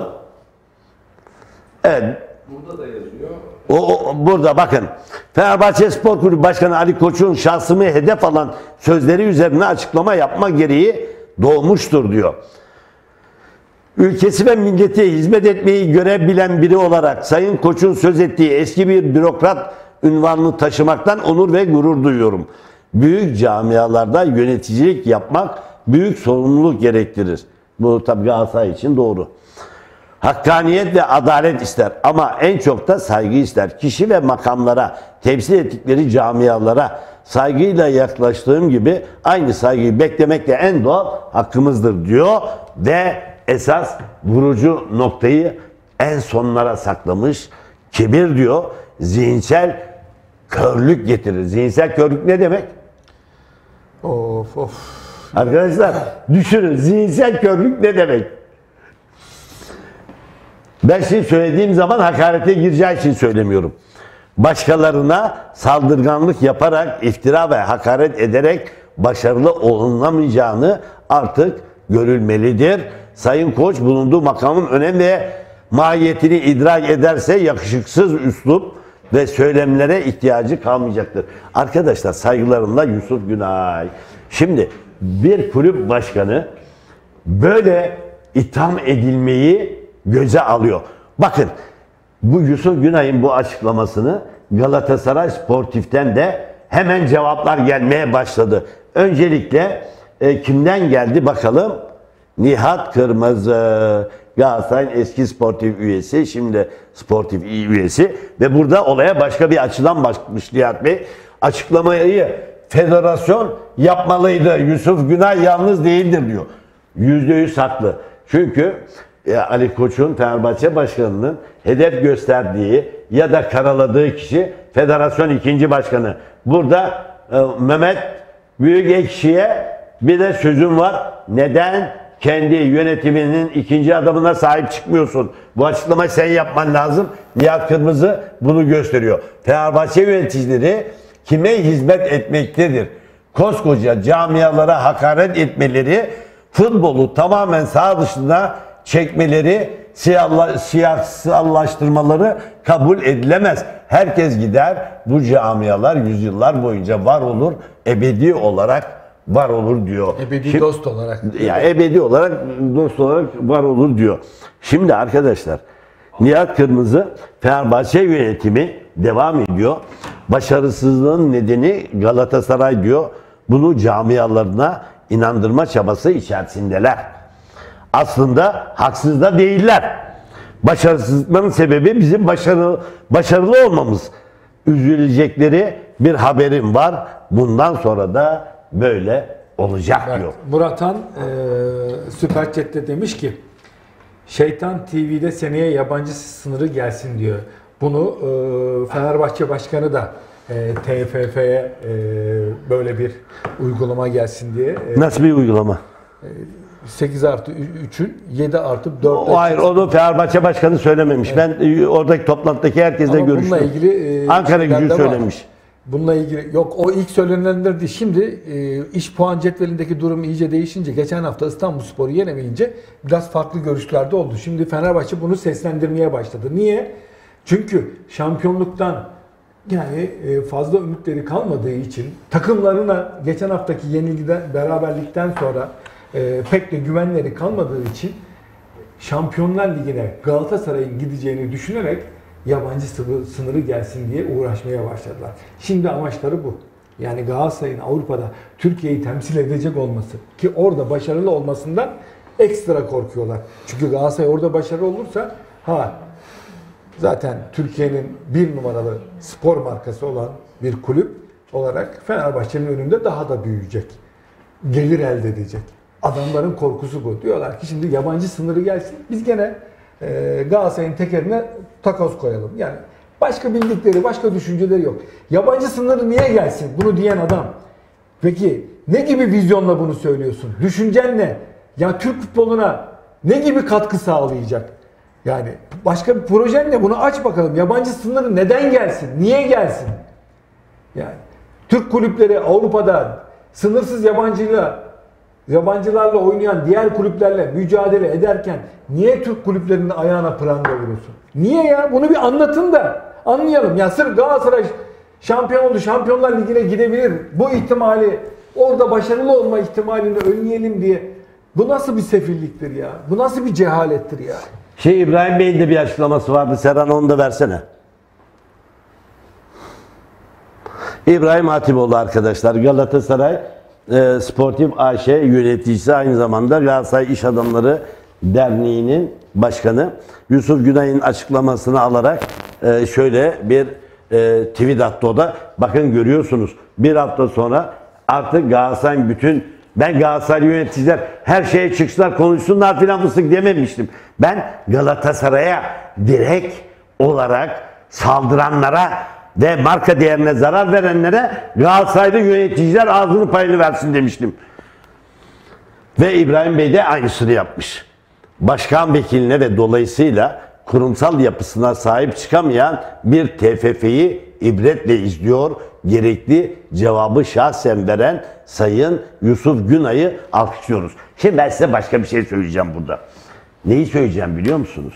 Evet. Burada da yazıyor. O, o- burada bakın. Fenerbahçe Spor Kulübü Başkanı Ali Koç'un şahsımı hedef alan sözleri üzerine açıklama yapma gereği doğmuştur diyor. Ülkesi ve millete hizmet etmeyi görebilen biri olarak Sayın Koç'un söz ettiği eski bir bürokrat unvanını taşımaktan onur ve gurur duyuyorum. Büyük camialarda yöneticilik yapmak büyük sorumluluk gerektirir. Bu tabii Galatasaray için doğru. Hakkaniyet ve adalet ister ama en çok da saygı ister. Kişi ve makamlara, temsil ettikleri camialara saygıyla yaklaştığım gibi aynı saygıyı beklemek de en doğal hakkımızdır diyor ve esas vurucu noktayı en sonlara saklamış. Kibir diyor, zihinsel körlük getirir. Zihinsel körlük ne demek? Of of. Arkadaşlar düşünün, zihinsel körlük ne demek? Ben şimdi söylediğim zaman hakarete gireceği için söylemiyorum. Başkalarına saldırganlık yaparak, iftira ve hakaret ederek başarılı olunamayacağını artık görülmelidir. Sayın Koç bulunduğu makamın önem ve mahiyetini idrak ederse yakışıksız üslup ve söylemlere ihtiyacı kalmayacaktır. Arkadaşlar saygılarımla Yusuf Günay. Şimdi bir kulüp başkanı böyle itham edilmeyi göze alıyor. Bakın bu Yusuf Günay'ın bu açıklamasını Galatasaray Sportif'ten de hemen cevaplar gelmeye başladı. Öncelikle e, kimden geldi bakalım? Nihat Kırmızı, Galatasaray'ın eski sportif üyesi, şimdi sportif üyesi ve burada olaya başka bir açıdan bakmış Nihat Bey. Açıklamayı federasyon yapmalıydı. Yusuf Günay yalnız değildir diyor. Yüzde yüz haklı. Çünkü e, Ali Koç'un Fenerbahçe Başkanı'nın hedef gösterdiği ya da karaladığı kişi federasyon ikinci başkanı. Burada e, Mehmet Büyükekşi'ye bir de sözüm var. Neden kendi yönetiminin ikinci adamına sahip çıkmıyorsun? Bu açıklamayı sen yapman lazım. Nihat Kırmızı bunu gösteriyor. Fenerbahçe yöneticileri kime hizmet etmektedir? Koskoca camialara hakaret etmeleri, futbolu tamamen sağ dışına çekmeleri, siyahla, siyahsallaştırmaları kabul edilemez. Herkes gider, bu camialar yüzyıllar boyunca var olur, ebedi olarak var olur diyor. Ebedi Şimdi- dost olarak. Ya ebedi olarak, dost olarak var olur diyor. Şimdi arkadaşlar, Nihat Kırmızı, Fenerbahçe yönetimi devam ediyor. Başarısızlığın nedeni Galatasaray diyor. Bunu camialarına inandırma çabası içerisindeler. Aslında haksız da değiller. Başarısızlıkların sebebi bizim başarılı, başarılı olmamız. Üzülecekleri bir haberim var. Bundan sonra da böyle olacak Evet, diyor. Murat Han e, Süper Chat'te demiş ki Şeytan T V'de seneye yabancı sınırı gelsin diyor. Bunu e, Fenerbahçe Başkanı da e, T F F'ye e, böyle bir uygulama gelsin diye. E, Nasıl bir uygulama? sekiz artı üçün yedi artı dört. O, hayır, onu Fenerbahçe Başkanı söylememiş. Evet. Ben e, oradaki toplantıdaki herkesle Ama görüştüm. bununla ilgili e, Ankara Gücü söylemiş. Var. Bununla ilgili yok, o ilk söylenenler değil. Şimdi e, iş puan cetvelindeki durum iyice değişince, geçen hafta İstanbulspor'u yenemeyince biraz farklı görüşlerde oldu. Şimdi Fenerbahçe bunu seslendirmeye başladı. Niye? Çünkü şampiyonluktan yani e, fazla ümitleri kalmadığı için, takımlarına geçen haftaki yenilgiden, beraberlikten sonra e, pek de güvenleri kalmadığı için Şampiyonlar Ligi'ne Galatasaray'ın gideceğini düşünerek yabancı sınırı gelsin diye uğraşmaya başladılar. Şimdi amaçları bu. Yani Galatasaray'ın Avrupa'da Türkiye'yi temsil edecek olması, ki orada başarılı olmasından ekstra korkuyorlar. Çünkü Galatasaray orada başarılı olursa, ha zaten Türkiye'nin bir numaralı spor markası olan bir kulüp olarak Fenerbahçe'nin önünde daha da büyüyecek. Gelir elde edecek. Adamların korkusu bu. Diyorlar ki şimdi yabancı sınırı gelsin, biz gene e, Galatasaray'ın tekerine takoz koyalım. Yani başka bildikleri, başka düşünceleri yok. Yabancı sınırı niye gelsin? Bunu diyen adam. Peki ne gibi vizyonla bunu söylüyorsun? Düşüncen ne? Ya Türk futboluna ne gibi katkı sağlayacak? Yani başka bir projen ne? Bunu aç bakalım. Yabancı sınırı neden gelsin? Niye gelsin? Yani Türk kulüpleri Avrupa'da sınırsız yabancıyla yabancılarla oynayan diğer kulüplerle mücadele ederken niye Türk kulüplerinin ayağına pranga vuruyorsun? Niye ya? Bunu bir anlatın da anlayalım. Ya sırf Galatasaray şampiyon oldu, Şampiyonlar Ligi'ne gidebilir. Bu ihtimali, orada başarılı olma ihtimalini önleyelim diye. Bu nasıl bir sefilliktir ya? Bu nasıl bir cehalettir ya? Şey, İbrahim Bey'in de bir açıklaması vardı. Serhan, onu da versene. İbrahim Hatipoğlu arkadaşlar, Galatasaray e, Sportif A Ş yöneticisi, aynı zamanda Galatasaray İş Adamları Derneği'nin başkanı. Yusuf Günay'ın açıklamasını alarak e, şöyle bir e, tweet attı o da. Bakın, görüyorsunuz, bir hafta sonra artık Galatasaray'ın bütün, ben Galatasaray yöneticiler her şeye çıksınlar, konuşsunlar filan fıstık dememiştim. Ben Galatasaray'a direkt olarak saldıranlara ve marka değerine zarar verenlere Galatasaray'da yöneticiler ağzını payını versin demiştim. Ve İbrahim Bey de aynısını yapmış. Başkan vekiline ve dolayısıyla kurumsal yapısına sahip çıkamayan bir T F F'yi ibretle izliyor, gerekli cevabı şahsen veren Sayın Yusuf Günay'ı alkışlıyoruz. Şimdi ben size başka bir şey söyleyeceğim burada. Neyi söyleyeceğim biliyor musunuz?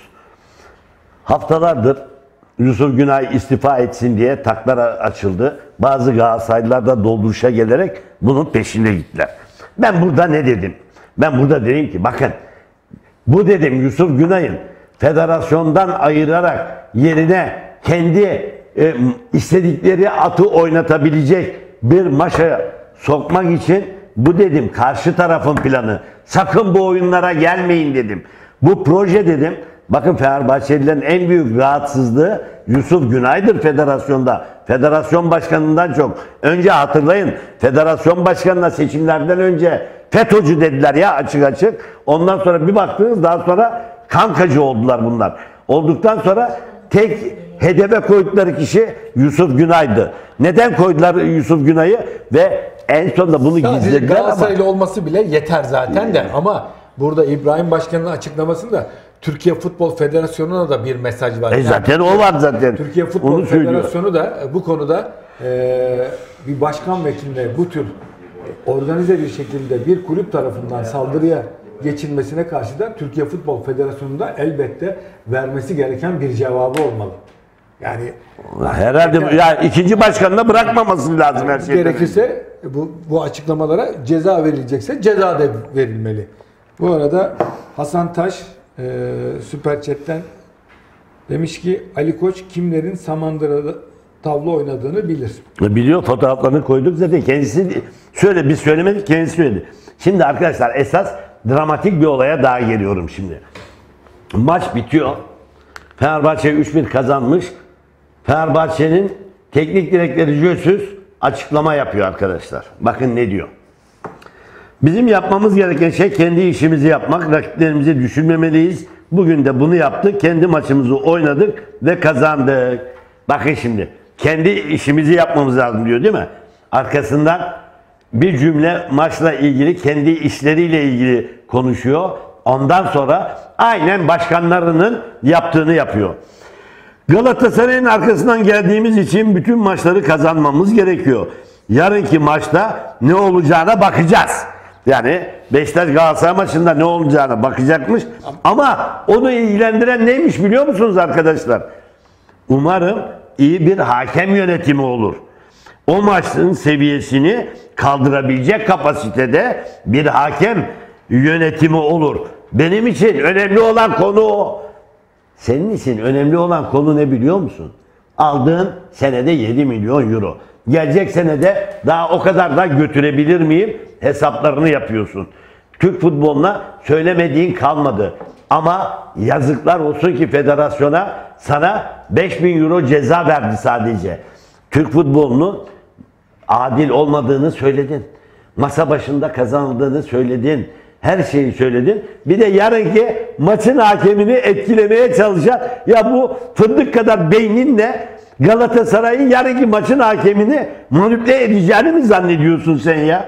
Haftalardır Yusuf Günay istifa etsin diye taklar açıldı. Bazı Galatasaraylılar da dolduruşa gelerek bunun peşinde gittiler. Ben burada ne dedim? Ben burada dedim ki bakın, bu dedim Yusuf Günay'ın federasyondan ayırarak yerine kendi e, istedikleri atı oynatabilecek bir maşa sokmak için bu dedim karşı tarafın planı. Sakın bu oyunlara gelmeyin dedim. Bu proje dedim. Bakın, Fenerbahçelilerin en büyük rahatsızlığı Yusuf Günay'dır federasyonda. Federasyon başkanından çok. Önce hatırlayın, federasyon başkanına seçimlerden önce FETÖ'cü dediler ya, açık açık. Ondan sonra bir baktınız, daha sonra kankacı oldular bunlar. Olduktan sonra tek hedefe koydukları kişi Yusuf Günay'dı. Neden koydular Yusuf Günay'ı? Ve en sonunda bunu Sadece gizlediler ama... Galatasaraylı olması bile yeter zaten de, ama burada İbrahim Başkan'ın açıklamasında Türkiye Futbol Federasyonu'na da bir mesaj var. E zaten yani, o var zaten. Türkiye Futbol Onu Federasyonu da bu konuda e, bir başkan vekiline bu tür organize bir şekilde bir kulüp tarafından saldırıya geçilmesine karşı da Türkiye Futbol Federasyonu'nda elbette vermesi gereken bir cevabı olmalı. Yani herhalde yani, yani ikinci başkanına bırakmaması lazım her şeyden. Gerekirse bu, bu açıklamalara ceza verilecekse ceza da verilmeli. Bu arada Hasan Taş e, Süper Chat'ten demiş ki Ali Koç kimlerin Samandıra'da tavla oynadığını bilir. Biliyor, fotoğraflarını koyduk zaten. Kendisi şöyle, biz söylemedik, kendisi söyledi. Şimdi arkadaşlar, esas dramatik bir olaya daha geliyorum şimdi. Maç bitiyor. Fenerbahçe üç bir kazanmış. Fenerbahçe'nin teknik direktörü Jösüz açıklama yapıyor arkadaşlar. Bakın ne diyor. Bizim yapmamız gereken şey kendi işimizi yapmak. Rakiplerimizi düşünmemeliyiz. Bugün de bunu yaptık. Kendi maçımızı oynadık ve kazandık. Bakın şimdi. Kendi işimizi yapmamız lazım diyor değil mi? Arkasından bir cümle maçla ilgili, kendi işleriyle ilgili konuşuyor. Ondan sonra aynen başkanlarının yaptığını yapıyor. Galatasaray'ın arkasından geldiğimiz için bütün maçları kazanmamız gerekiyor. Yarınki maçta ne olacağına bakacağız. Yani Beşiktaş Galatasaray maçında ne olacağına bakacakmış. Ama onu ilgilendiren neymiş biliyor musunuz arkadaşlar? Umarım iyi bir hakem yönetimi olur. O maçın seviyesini kaldırabilecek kapasitede bir hakem yönetimi olur. Benim için önemli olan konu o. Senin için önemli olan konu ne biliyor musun? Aldığın senede yedi milyon euro. Gelecek senede daha o kadar da götürebilir miyim? Hesaplarını yapıyorsun. Türk futboluna söylemediğin kalmadı. Ama yazıklar olsun ki federasyona sana beş bin euro ceza verdi sadece. Türk futbolunun adil olmadığını söyledin. Masa başında kazanıldığını söyledin. Her şeyi söyledin. Bir de yarınki maçın hakemini etkilemeye çalışan, ya bu fındık kadar beyninle Galatasaray'ın yarınki maçın hakemini manipüle edeceğini mi zannediyorsun sen ya?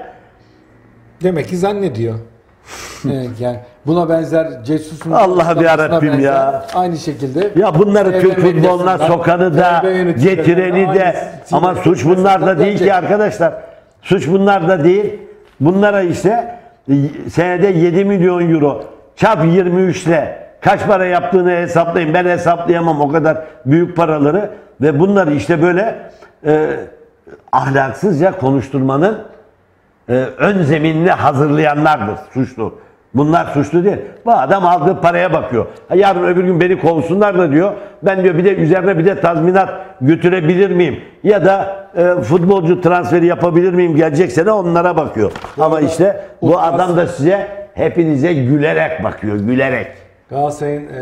Demek ki zannediyor. Evet, yani buna benzer Cesus'un Allah'ım yarabbim ya. Aynı şekilde. Ya bunları Türk futboluna sokanı da, getireni de, ama suç bunlar da değil ki arkadaşlar. Suç bunlar da değil. Bunlara işte senede yedi milyon euro çarpı yirmi üç ile kaç para yaptığını hesaplayın. Ben hesaplayamam o kadar büyük paraları ve bunları işte böyle e, ahlaksızca konuşturmanın e, ön zeminini hazırlayanlardır suçlu. Bunlar suçlu değil. Bu adam aldığı paraya bakıyor. Yarın öbür gün beni kovsunlar da diyor. Ben diyor bir de üzerine bir de tazminat götürebilir miyim? Ya da e, futbolcu transferi yapabilir miyim? Gelecek sene onlara bakıyor. Bu Ama işte bu adam da size hepinize gülerek bakıyor. Gülerek. Galatasaray'ın e,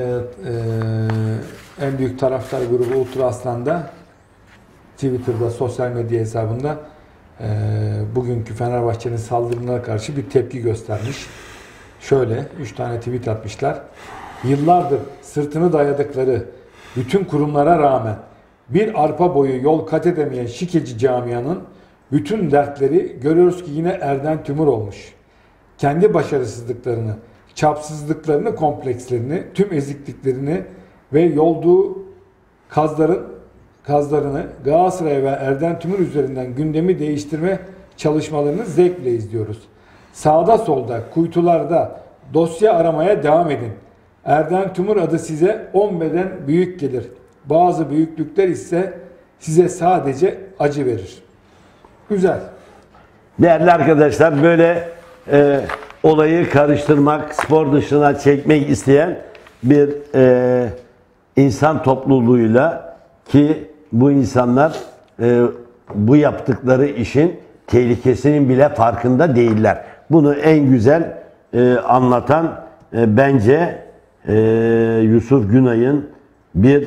e, en büyük taraftar grubu Ultra Aslan'da Twitter'da, sosyal medya hesabında e, bugünkü Fenerbahçe'nin saldırılarına karşı bir tepki göstermiş. Şöyle üç tane tweet atmışlar. Yıllardır sırtını dayadıkları bütün kurumlara rağmen bir arpa boyu yol kat edemeyen şikeci camianın bütün dertleri görüyoruz ki yine Erden Tümur olmuş. Kendi başarısızlıklarını, çapsızlıklarını, komplekslerini, tüm ezikliklerini ve yolduğu kazların kazlarını Galatasaray ve Erden Tümur üzerinden gündemi değiştirme çalışmalarını zevkle izliyoruz. Sağda solda, kuytularda dosya aramaya devam edin. Erden Tümur adı size on beden büyük gelir. Bazı büyüklükler ise size sadece acı verir. Güzel. Değerli arkadaşlar, böyle e, olayı karıştırmak, spor dışına çekmek isteyen bir e, insan topluluğuyla, ki bu insanlar e, bu yaptıkları işin tehlikesinin bile farkında değiller. Bunu en güzel e, anlatan e, bence e, Yusuf Günay'ın bir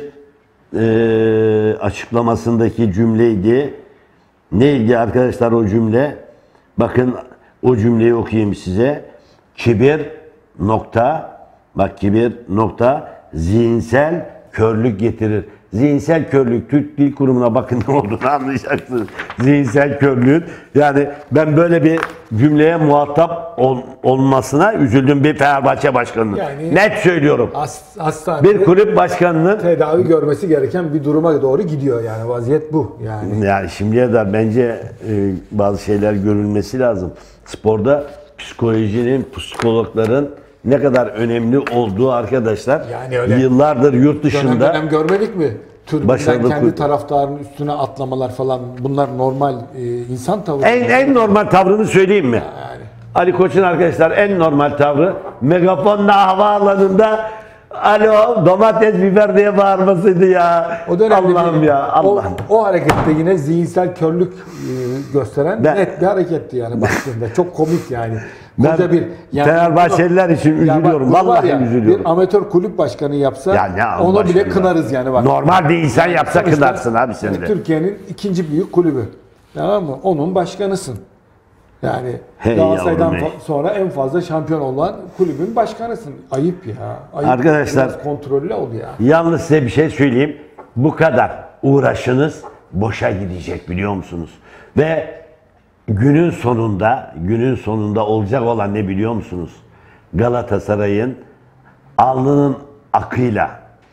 e, açıklamasındaki cümleydi. Neydi arkadaşlar o cümle? Bakın o cümleyi okuyayım size. Kibir nokta, bak kibir nokta zihinsel körlük getirir. Zihinsel körlük, Türk Dil Kurumu'na bakın ne olduğunu anlayacaksınız. Zihinsel körlüğün. Yani ben böyle bir cümleye muhatap ol, olmasına üzüldüm bir Fenerbahçe başkanının. Yani, net söylüyorum. Hastanede bir kulüp başkanının tedavi görmesi gereken bir duruma doğru gidiyor yani, vaziyet bu. Yani, yani şimdiye kadar bence e, bazı şeyler görülmesi lazım. Sporda psikolojinin, psikologların ne kadar önemli olduğu arkadaşlar, yani öyle yıllardır yurt dışında dönem dönem görmedik mi? Türkiye'den kendi taraftarının üstüne atlamalar falan, bunlar normal e, insan tavrı. En, en normal tavrını söyleyeyim mi? Yani. Ali Koç'un arkadaşlar en normal tavrı megafonla havaalanında alo domates biber diye bağırmasıydı ya. Allah'ım ya Allah'ım. O, o harekette yine zihinsel körlük e, gösteren ben, net bir hareketti yani baktığında. Çok komik yani. Ben bir, yani Fenerbahçeliler için üzülüyorum. Yani vallahi ya, üzülüyorum. Bir amatör kulüp başkanı yapsa ya onu bile kınarız yani. Bak. Normal bir insan yapsa yani kınarsın abi sen de. Türkiye'nin ikinci büyük kulübü. Tamam mı? Onun başkanısın. Yani Hey Galatasaray'dan yavrum, hey. fa- sonra en fazla şampiyon olan kulübün başkanısın. Ayıp ya. Ayıp. Arkadaşlar- Biraz kontrollü ol ya. Yalnız size bir şey söyleyeyim. Bu kadar uğraşınız boşa gidecek biliyor musunuz? Ve günün sonunda, günün sonunda olacak olan ne biliyor musunuz? Galatasaray'ın alnının akıyla,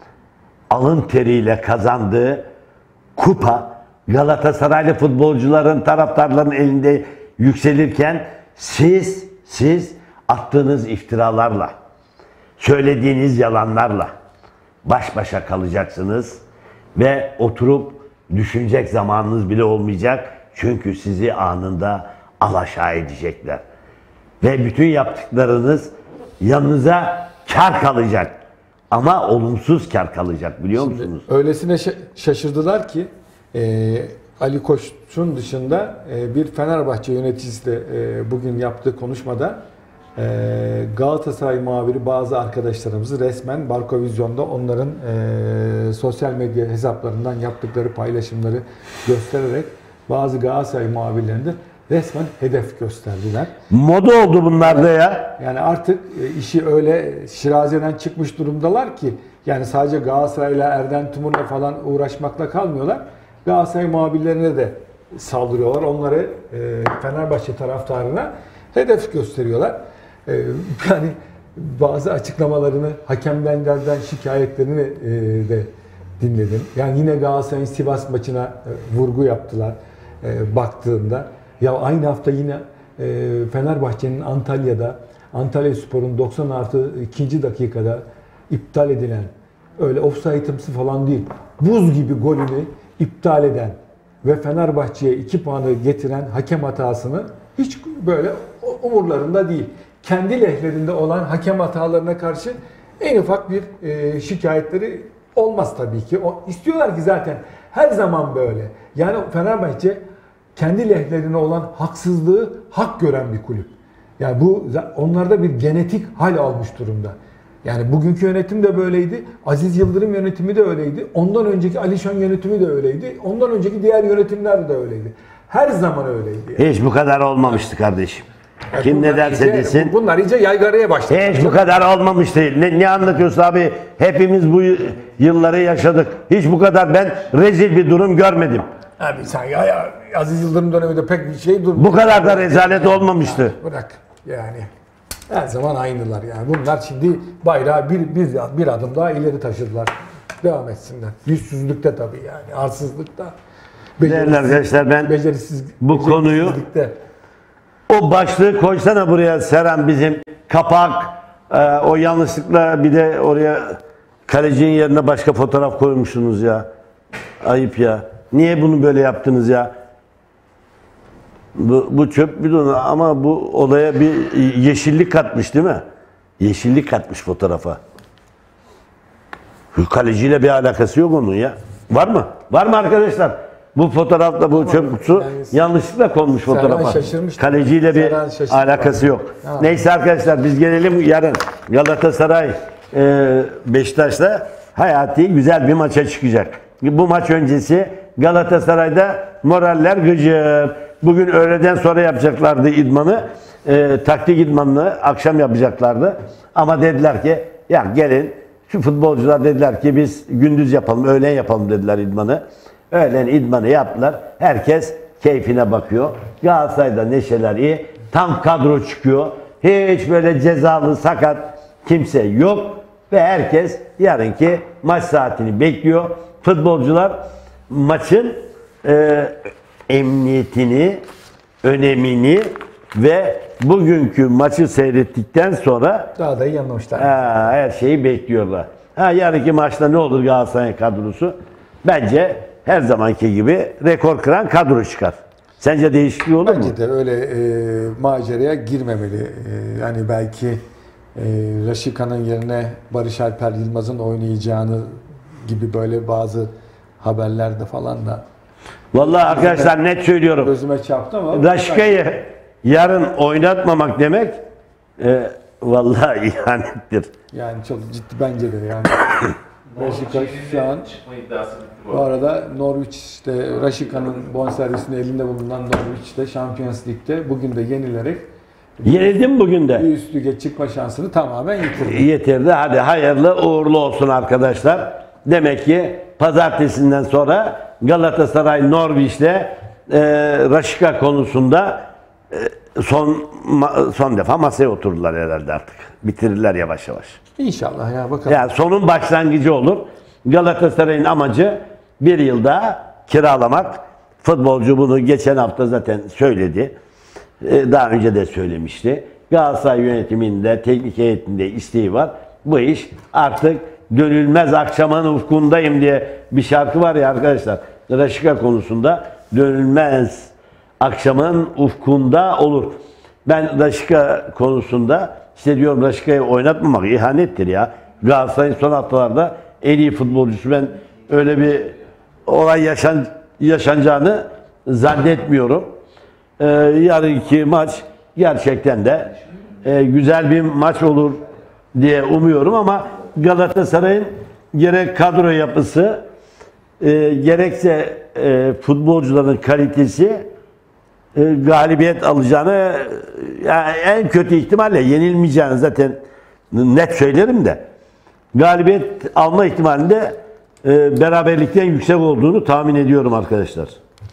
alın teriyle kazandığı kupa Galatasaraylı futbolcuların, taraftarların elinde yükselirken siz, siz attığınız iftiralarla, söylediğiniz yalanlarla baş başa kalacaksınız ve oturup düşünecek zamanınız bile olmayacak. Çünkü sizi anında alaşağı edecekler. Ve bütün yaptıklarınız yanınıza kar kalacak. Ama olumsuz kar kalacak biliyor musunuz? Öylesine şa- şaşırdılar ki e, Ali Koç'un dışında e, bir Fenerbahçe yöneticisi de e, bugün yaptığı konuşmada e, Galatasaray muhabiri bazı arkadaşlarımızı resmen Barkovizyon'da onların e, sosyal medya hesaplarından yaptıkları paylaşımları göstererek bazı Galatasaray muhabirlerini de resmen hedef gösterdiler. Moda oldu bunlar da ya. Yani artık e, işi öyle şirazeden çıkmış durumdalar ki yani sadece Galatasaray'la Erden Timur'la falan uğraşmakla kalmıyorlar. Galatasaray muhabirlerine de saldırıyorlar. Onları e, Fenerbahçe taraftarına hedef gösteriyorlar. E, yani bazı açıklamalarını, hakemlerden şikayetlerini e, de dinledim. Yani yine Galatasaray'ın Sivas maçına e, vurgu yaptılar e, baktığında. Ya aynı hafta yine e, Fenerbahçe'nin Antalya'da, Antalyaspor'un doksan artı ikinci dakikada iptal edilen, öyle ofsaytımsı falan değil, buz gibi golünü iptal eden ve Fenerbahçe'ye iki puanı getiren hakem hatasını hiç böyle umurlarında değil. Kendi lehlerinde olan hakem hatalarına karşı en ufak bir e, şikayetleri olmaz tabii ki. O, istiyorlar ki zaten her zaman böyle. Yani Fenerbahçe kendi lehlerine olan haksızlığı hak gören bir kulüp. Yani bu onlarda bir genetik hal almış durumda. Yani bugünkü yönetim de böyleydi. Aziz Yıldırım yönetimi de öyleydi. Ondan önceki Alişan yönetimi de öyleydi. Ondan önceki diğer yönetimler de öyleydi. Her zaman öyleydi. Yani. Hiç bu kadar olmamıştı kardeşim. Yani Kim bunlar ne derse iyice- desin. Bunlar iyice yaygaraya başladı. Hiç bu kadar olmamış değil. Ne, ne anlatıyorsun abi? Hepimiz bu y- yılları yaşadık. Hiç bu kadar ben rezil bir durum görmedim. Abi sen ya, ya Aziz Yıldırım döneminde pek bir şey durmadı. Bu kadar da rezalet olmamıştı. Bırak yani. Her zaman aynılar yani. Bunlar şimdi bayrağı bir, bir, bir adım daha ileri taşıdılar. Devam etsinler. Yüzsüzlükte tabii yani. Arsızlıkta. Değerli arkadaşlar, ben becerisiz, bu konuyu- beceriksizlikte. O başlığı koysana buraya Seren, bizim kapak. Ee, o yanlışlıkla bir de oraya kalecinin yerine başka fotoğraf koymuşsunuz ya. Ayıp ya. Niye bunu böyle yaptınız ya? Bu, bu çöp bidonu ama bu olaya bir yeşillik katmış değil mi? Yeşillik katmış fotoğrafa. Kaleciyle bir alakası yok onun ya. Var mı? Var mı arkadaşlar? Bu fotoğrafla bu çöp kutusu yani yanlışlıkla konmuş Serhan fotoğrafa. şaşırmıştı. Kaleciyle bir Serhan şaşırdı. alakası yok. Ha. Neyse arkadaşlar, biz gelelim yarın Galatasaray e, Beşiktaş'la hayati güzel bir maça çıkacak. Bu maç öncesi Galatasaray'da moraller gıcır. Bugün öğleden sonra yapacaklardı idmanı. E, taktik idmanını akşam yapacaklardı. Ama dediler ki ya gelin, şu futbolcular dediler ki biz gündüz yapalım, öğlen yapalım dediler idmanı. Öğlen idmanı yaptılar. Herkes keyfine bakıyor. Galatasaray'da neşeler iyi. Tam kadro çıkıyor. Hiç böyle cezalı, sakat kimse yok. Ve herkes yarınki maç saatini bekliyor. Futbolcular maçın e, emniyetini, önemini ve bugünkü maçı seyrettikten sonra Daha da iyi anlamışlar. ha, her şeyi bekliyorlar. Ha, yarınki maçta ne olur Galatasaray kadrosu? Bence her zamanki gibi rekor kıran kadro çıkar. Sence değişikliği olur mu? Bence de öyle e, maceraya girmemeli. E, yani belki e, Raşika'nın yerine Barış Alper Yılmaz'ın oynayacağını gibi böyle bazı haberlerde falan da Vallahi arkadaşlar net söylüyorum. gözüme çarptı ama Raşika'yı yarın oynatmamak demek e, vallahi ihanettir. yani çok ciddi bence de yani Beşiktaş şu an çıkma iddiası bitti bu bu arada. arada Norwich işte Raşika'nın bonservisini elinde bulunan Norwich'te Champions League'de bugün de yenilerek Yenildi mi bugün de? bir üst lige çıkma şansını tamamen yitirdi. Yeterli. Hadi hayırlı uğurlu olsun arkadaşlar. Demek ki pazartesinden sonra Galatasaray Norwich'le e, Raşika konusunda e, son ma- son defa masaya oturdular herhalde artık. Bitirirler yavaş yavaş. İnşallah ya bakalım. Yani sonun başlangıcı olur. Galatasaray'ın amacı bir yıl daha kiralamak. Futbolcu bunu geçen hafta zaten söyledi. Ee, Daha önce de söylemişti. Galatasaray yönetiminde, teknik heyetinde isteği var. Bu iş artık dönülmez akşamın ufkundayım diye bir şarkı var ya arkadaşlar. Raşika konusunda dönülmez akşamın ufkunda olur. Ben Raşika konusunda işte diyorum Raşika'yı oynatmamak ihanettir ya. Galatasaray'ın son haftalarda en iyi futbolcusu, ben öyle bir olay yaşan, yaşanacağını zannetmiyorum. Ee, yarınki maç gerçekten de e, güzel bir maç olur diye umuyorum ama Galatasaray'ın gerek kadro yapısı e, gerekse e, futbolcuların kalitesi e, galibiyet alacağını, e, yani en kötü ihtimalle yenilmeyeceğini zaten net söylerim de galibiyet alma ihtimalinde e, beraberlikten yüksek olduğunu tahmin ediyorum arkadaşlar.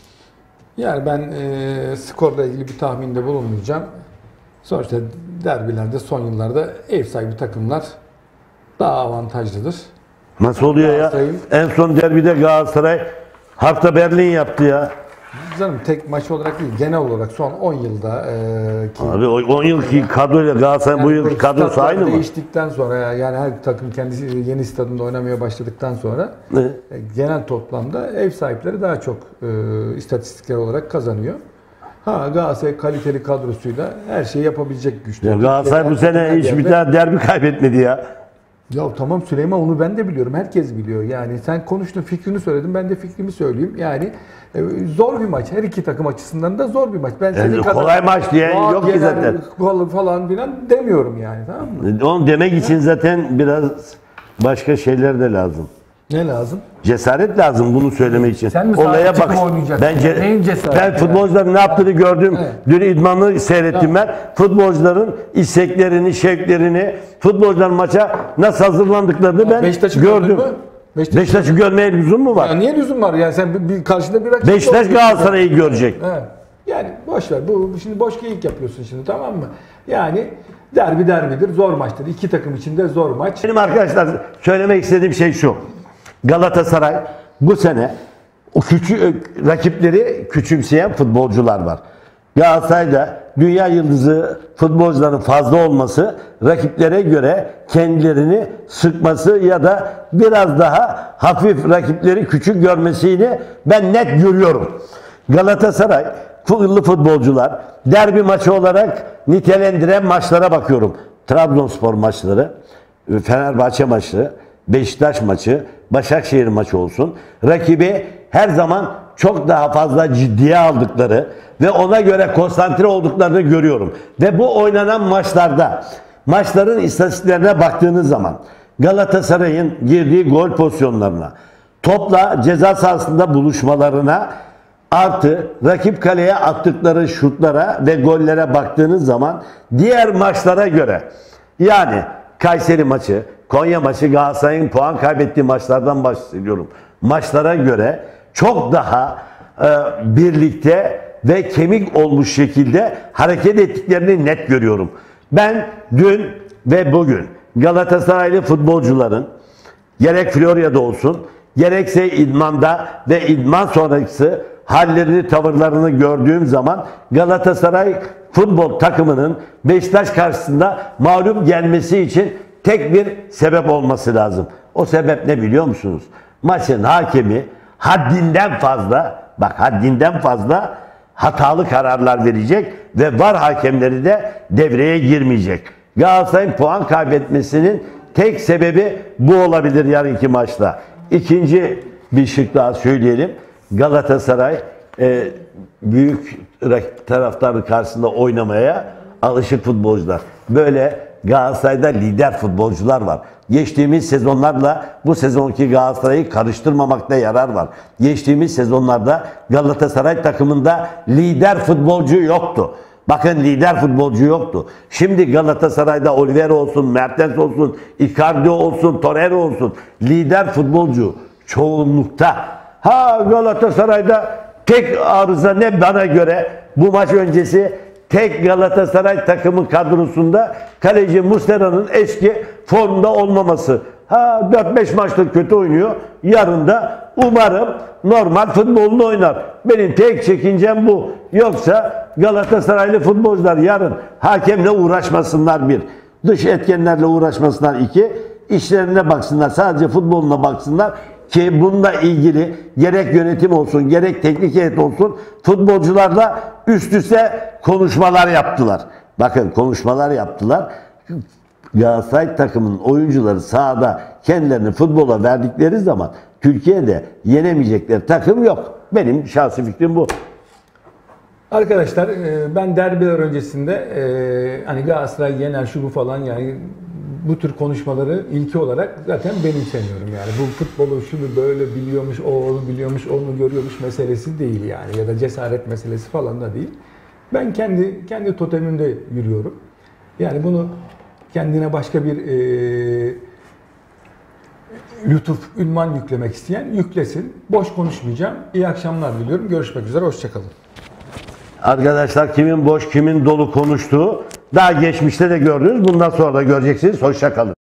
Yani ben e, skorla ilgili bir tahminde bulunmayacağım. Sonuçta derbilerde son yıllarda ev sahibi takımlar daha avantajlıdır. Nasıl oluyor ya? Galatasaray'ın- En son derbide Galatasaray Hertha Berlin yaptı ya. Canım tek maç olarak değil, genel olarak son on yılda e, ki Abi o on yılki kadroyla Galatasaray bu yılki kadrosu statlar aynı mı? değiştikten sonra ya- yani her takım kendisi yeni stadında oynamaya başladıktan sonra Ne? e, genel toplamda ev sahipleri daha çok e, istatistikler olarak kazanıyor. Ha Galatasaray kaliteli kadrosuyla her şeyi yapabilecek güçte. Ya Galatasaray bu sene hiç bir daha derbi kaybetmedi ya. Ya tamam Süleyman, onu ben de biliyorum. Herkes biliyor. Yani sen konuştun, fikrini söyledin. Ben de fikrimi söyleyeyim. Yani e, zor bir maç. Her iki takım açısından da zor bir maç. Ben senin Yani kadar kolay maç diyen rahat yok ki yener, zaten. gol falan filan demiyorum yani, tamam mı? Onu demek için zaten biraz başka şeyler de lazım. Ne lazım? Cesaret lazım bunu söylemek için. Sen mi sahip Olaya çıkıp bak. oynayacaksın? Bence Neyin cesareti ben yani? futbolcuların ne yaptığını gördüm. Evet. Dün idmanı seyrettim ben. Futbolcuların isteklerini, şevklerini, futbolcuların maça nasıl hazırlandıklarını ben Beşiktaş'ı gördün gördüm. mü? Beşiktaş- Beşiktaş'ı görmeye lüzum mu var? Ya niye lüzum var? Yani sen bir, bir karşıda bir rakip Beşiktaş olacaksın. Galatasaray'ı görecek. He. Yani boş ver. Bu bu şimdi boş geyik yapıyorsun şimdi, tamam mı? Yani derbi derbidir, zor maçtır. İki takım için de zor maç. Benim arkadaşlar söylemek istediğim şey şu. Galatasaray bu sene o küçük rakipleri küçümseyen futbolcular var. Galatasaray'da dünya yıldızı futbolcuların fazla olması rakiplere göre kendilerini sıkması ya da biraz daha hafif rakipleri küçük görmesini ben net görüyorum. Galatasaray fırlı futbolcular derbi maçı olarak nitelendiren maçlara bakıyorum. Trabzonspor maçları, Fenerbahçe maçı, Beşiktaş maçı, Başakşehir maçı olsun. Rakibi her zaman çok daha fazla ciddiye aldıkları ve ona göre konsantre olduklarını görüyorum. Ve bu oynanan maçlarda maçların istatistiklerine baktığınız zaman Galatasaray'ın girdiği gol pozisyonlarına, topla ceza sahasında buluşmalarına, artı rakip kaleye attıkları şutlara ve gollere baktığınız zaman diğer maçlara göre, yani Kayseri maçı, Konya maçı, Galatasaray'ın puan kaybettiği maçlardan bahsediyorum. Maçlara göre çok daha e, birlikte ve kemik olmuş şekilde hareket ettiklerini net görüyorum. Ben dün ve bugün Galatasaraylı futbolcuların gerek Florya'da olsun, gerekse idmanda ve idman sonrası hallerini, tavırlarını gördüğüm zaman Galatasaray futbol takımının Beşiktaş karşısında mağlup gelmesi için tek bir sebep olması lazım. O sebep ne biliyor musunuz? Maçın hakemi haddinden fazla, bak haddinden fazla hatalı kararlar verecek ve var hakemleri de devreye girmeyecek. Galatasaray'ın puan kaybetmesinin tek sebebi bu olabilir yarınki maçta. İkinci bir şık daha söyleyelim. Galatasaray e, büyük taraftarın karşısında oynamaya alışık futbolcular. Böyle Galatasaray'da lider futbolcular var. Geçtiğimiz sezonlarla bu sezonki Galatasaray'ı karıştırmamakta yarar var. Geçtiğimiz sezonlarda Galatasaray takımında lider futbolcu yoktu. Bakın lider futbolcu yoktu. Şimdi Galatasaray'da Oliver olsun, Mertens olsun, Icardi olsun, Torreira olsun. Lider futbolcu çoğunlukta. Ha Galatasaray'da tek arıza ne bana göre bu maç öncesi tek Galatasaray takımı kadrosunda kaleci Muslera'nın eski formda olmaması. Ha dört beş maçtır kötü oynuyor. Yarın da umarım normal futbolunu oynar. Benim tek çekincem bu. Yoksa Galatasaraylı futbolcular yarın hakemle uğraşmasınlar bir. Dış etkenlerle uğraşmasınlar iki. İşlerine baksınlar. Sadece futboluna baksınlar. Ki bununla ilgili gerek yönetim olsun, gerek teknik heyet olsun futbolcularla üst üste konuşmalar yaptılar. Bakın konuşmalar yaptılar. Galatasaray takımının oyuncuları sahada kendilerini futbola verdikleri zaman Türkiye'de yenemeyecekleri takım yok. Benim şahsi fikrim bu. Arkadaşlar e, ben derbiler öncesinde e, hani Galatasaray yener şu bu falan yani bu tür konuşmaları ilki olarak zaten benimsemiyorum yani. Bu futbolu şunu böyle biliyormuş, o onu biliyormuş, onu görüyormuş meselesi değil yani. Ya da cesaret meselesi falan da değil. Ben kendi kendi totemimde yürüyorum. Yani bunu kendine başka bir e, lütuf, ünvan yüklemek isteyen yüklesin. Boş konuşmayacağım. İyi akşamlar diliyorum. Görüşmek üzere. Hoşçakalın. Arkadaşlar kimin boş kimin dolu konuştuğu daha geçmişte de gördünüz. Bundan sonra da göreceksiniz. Hoşça kalın.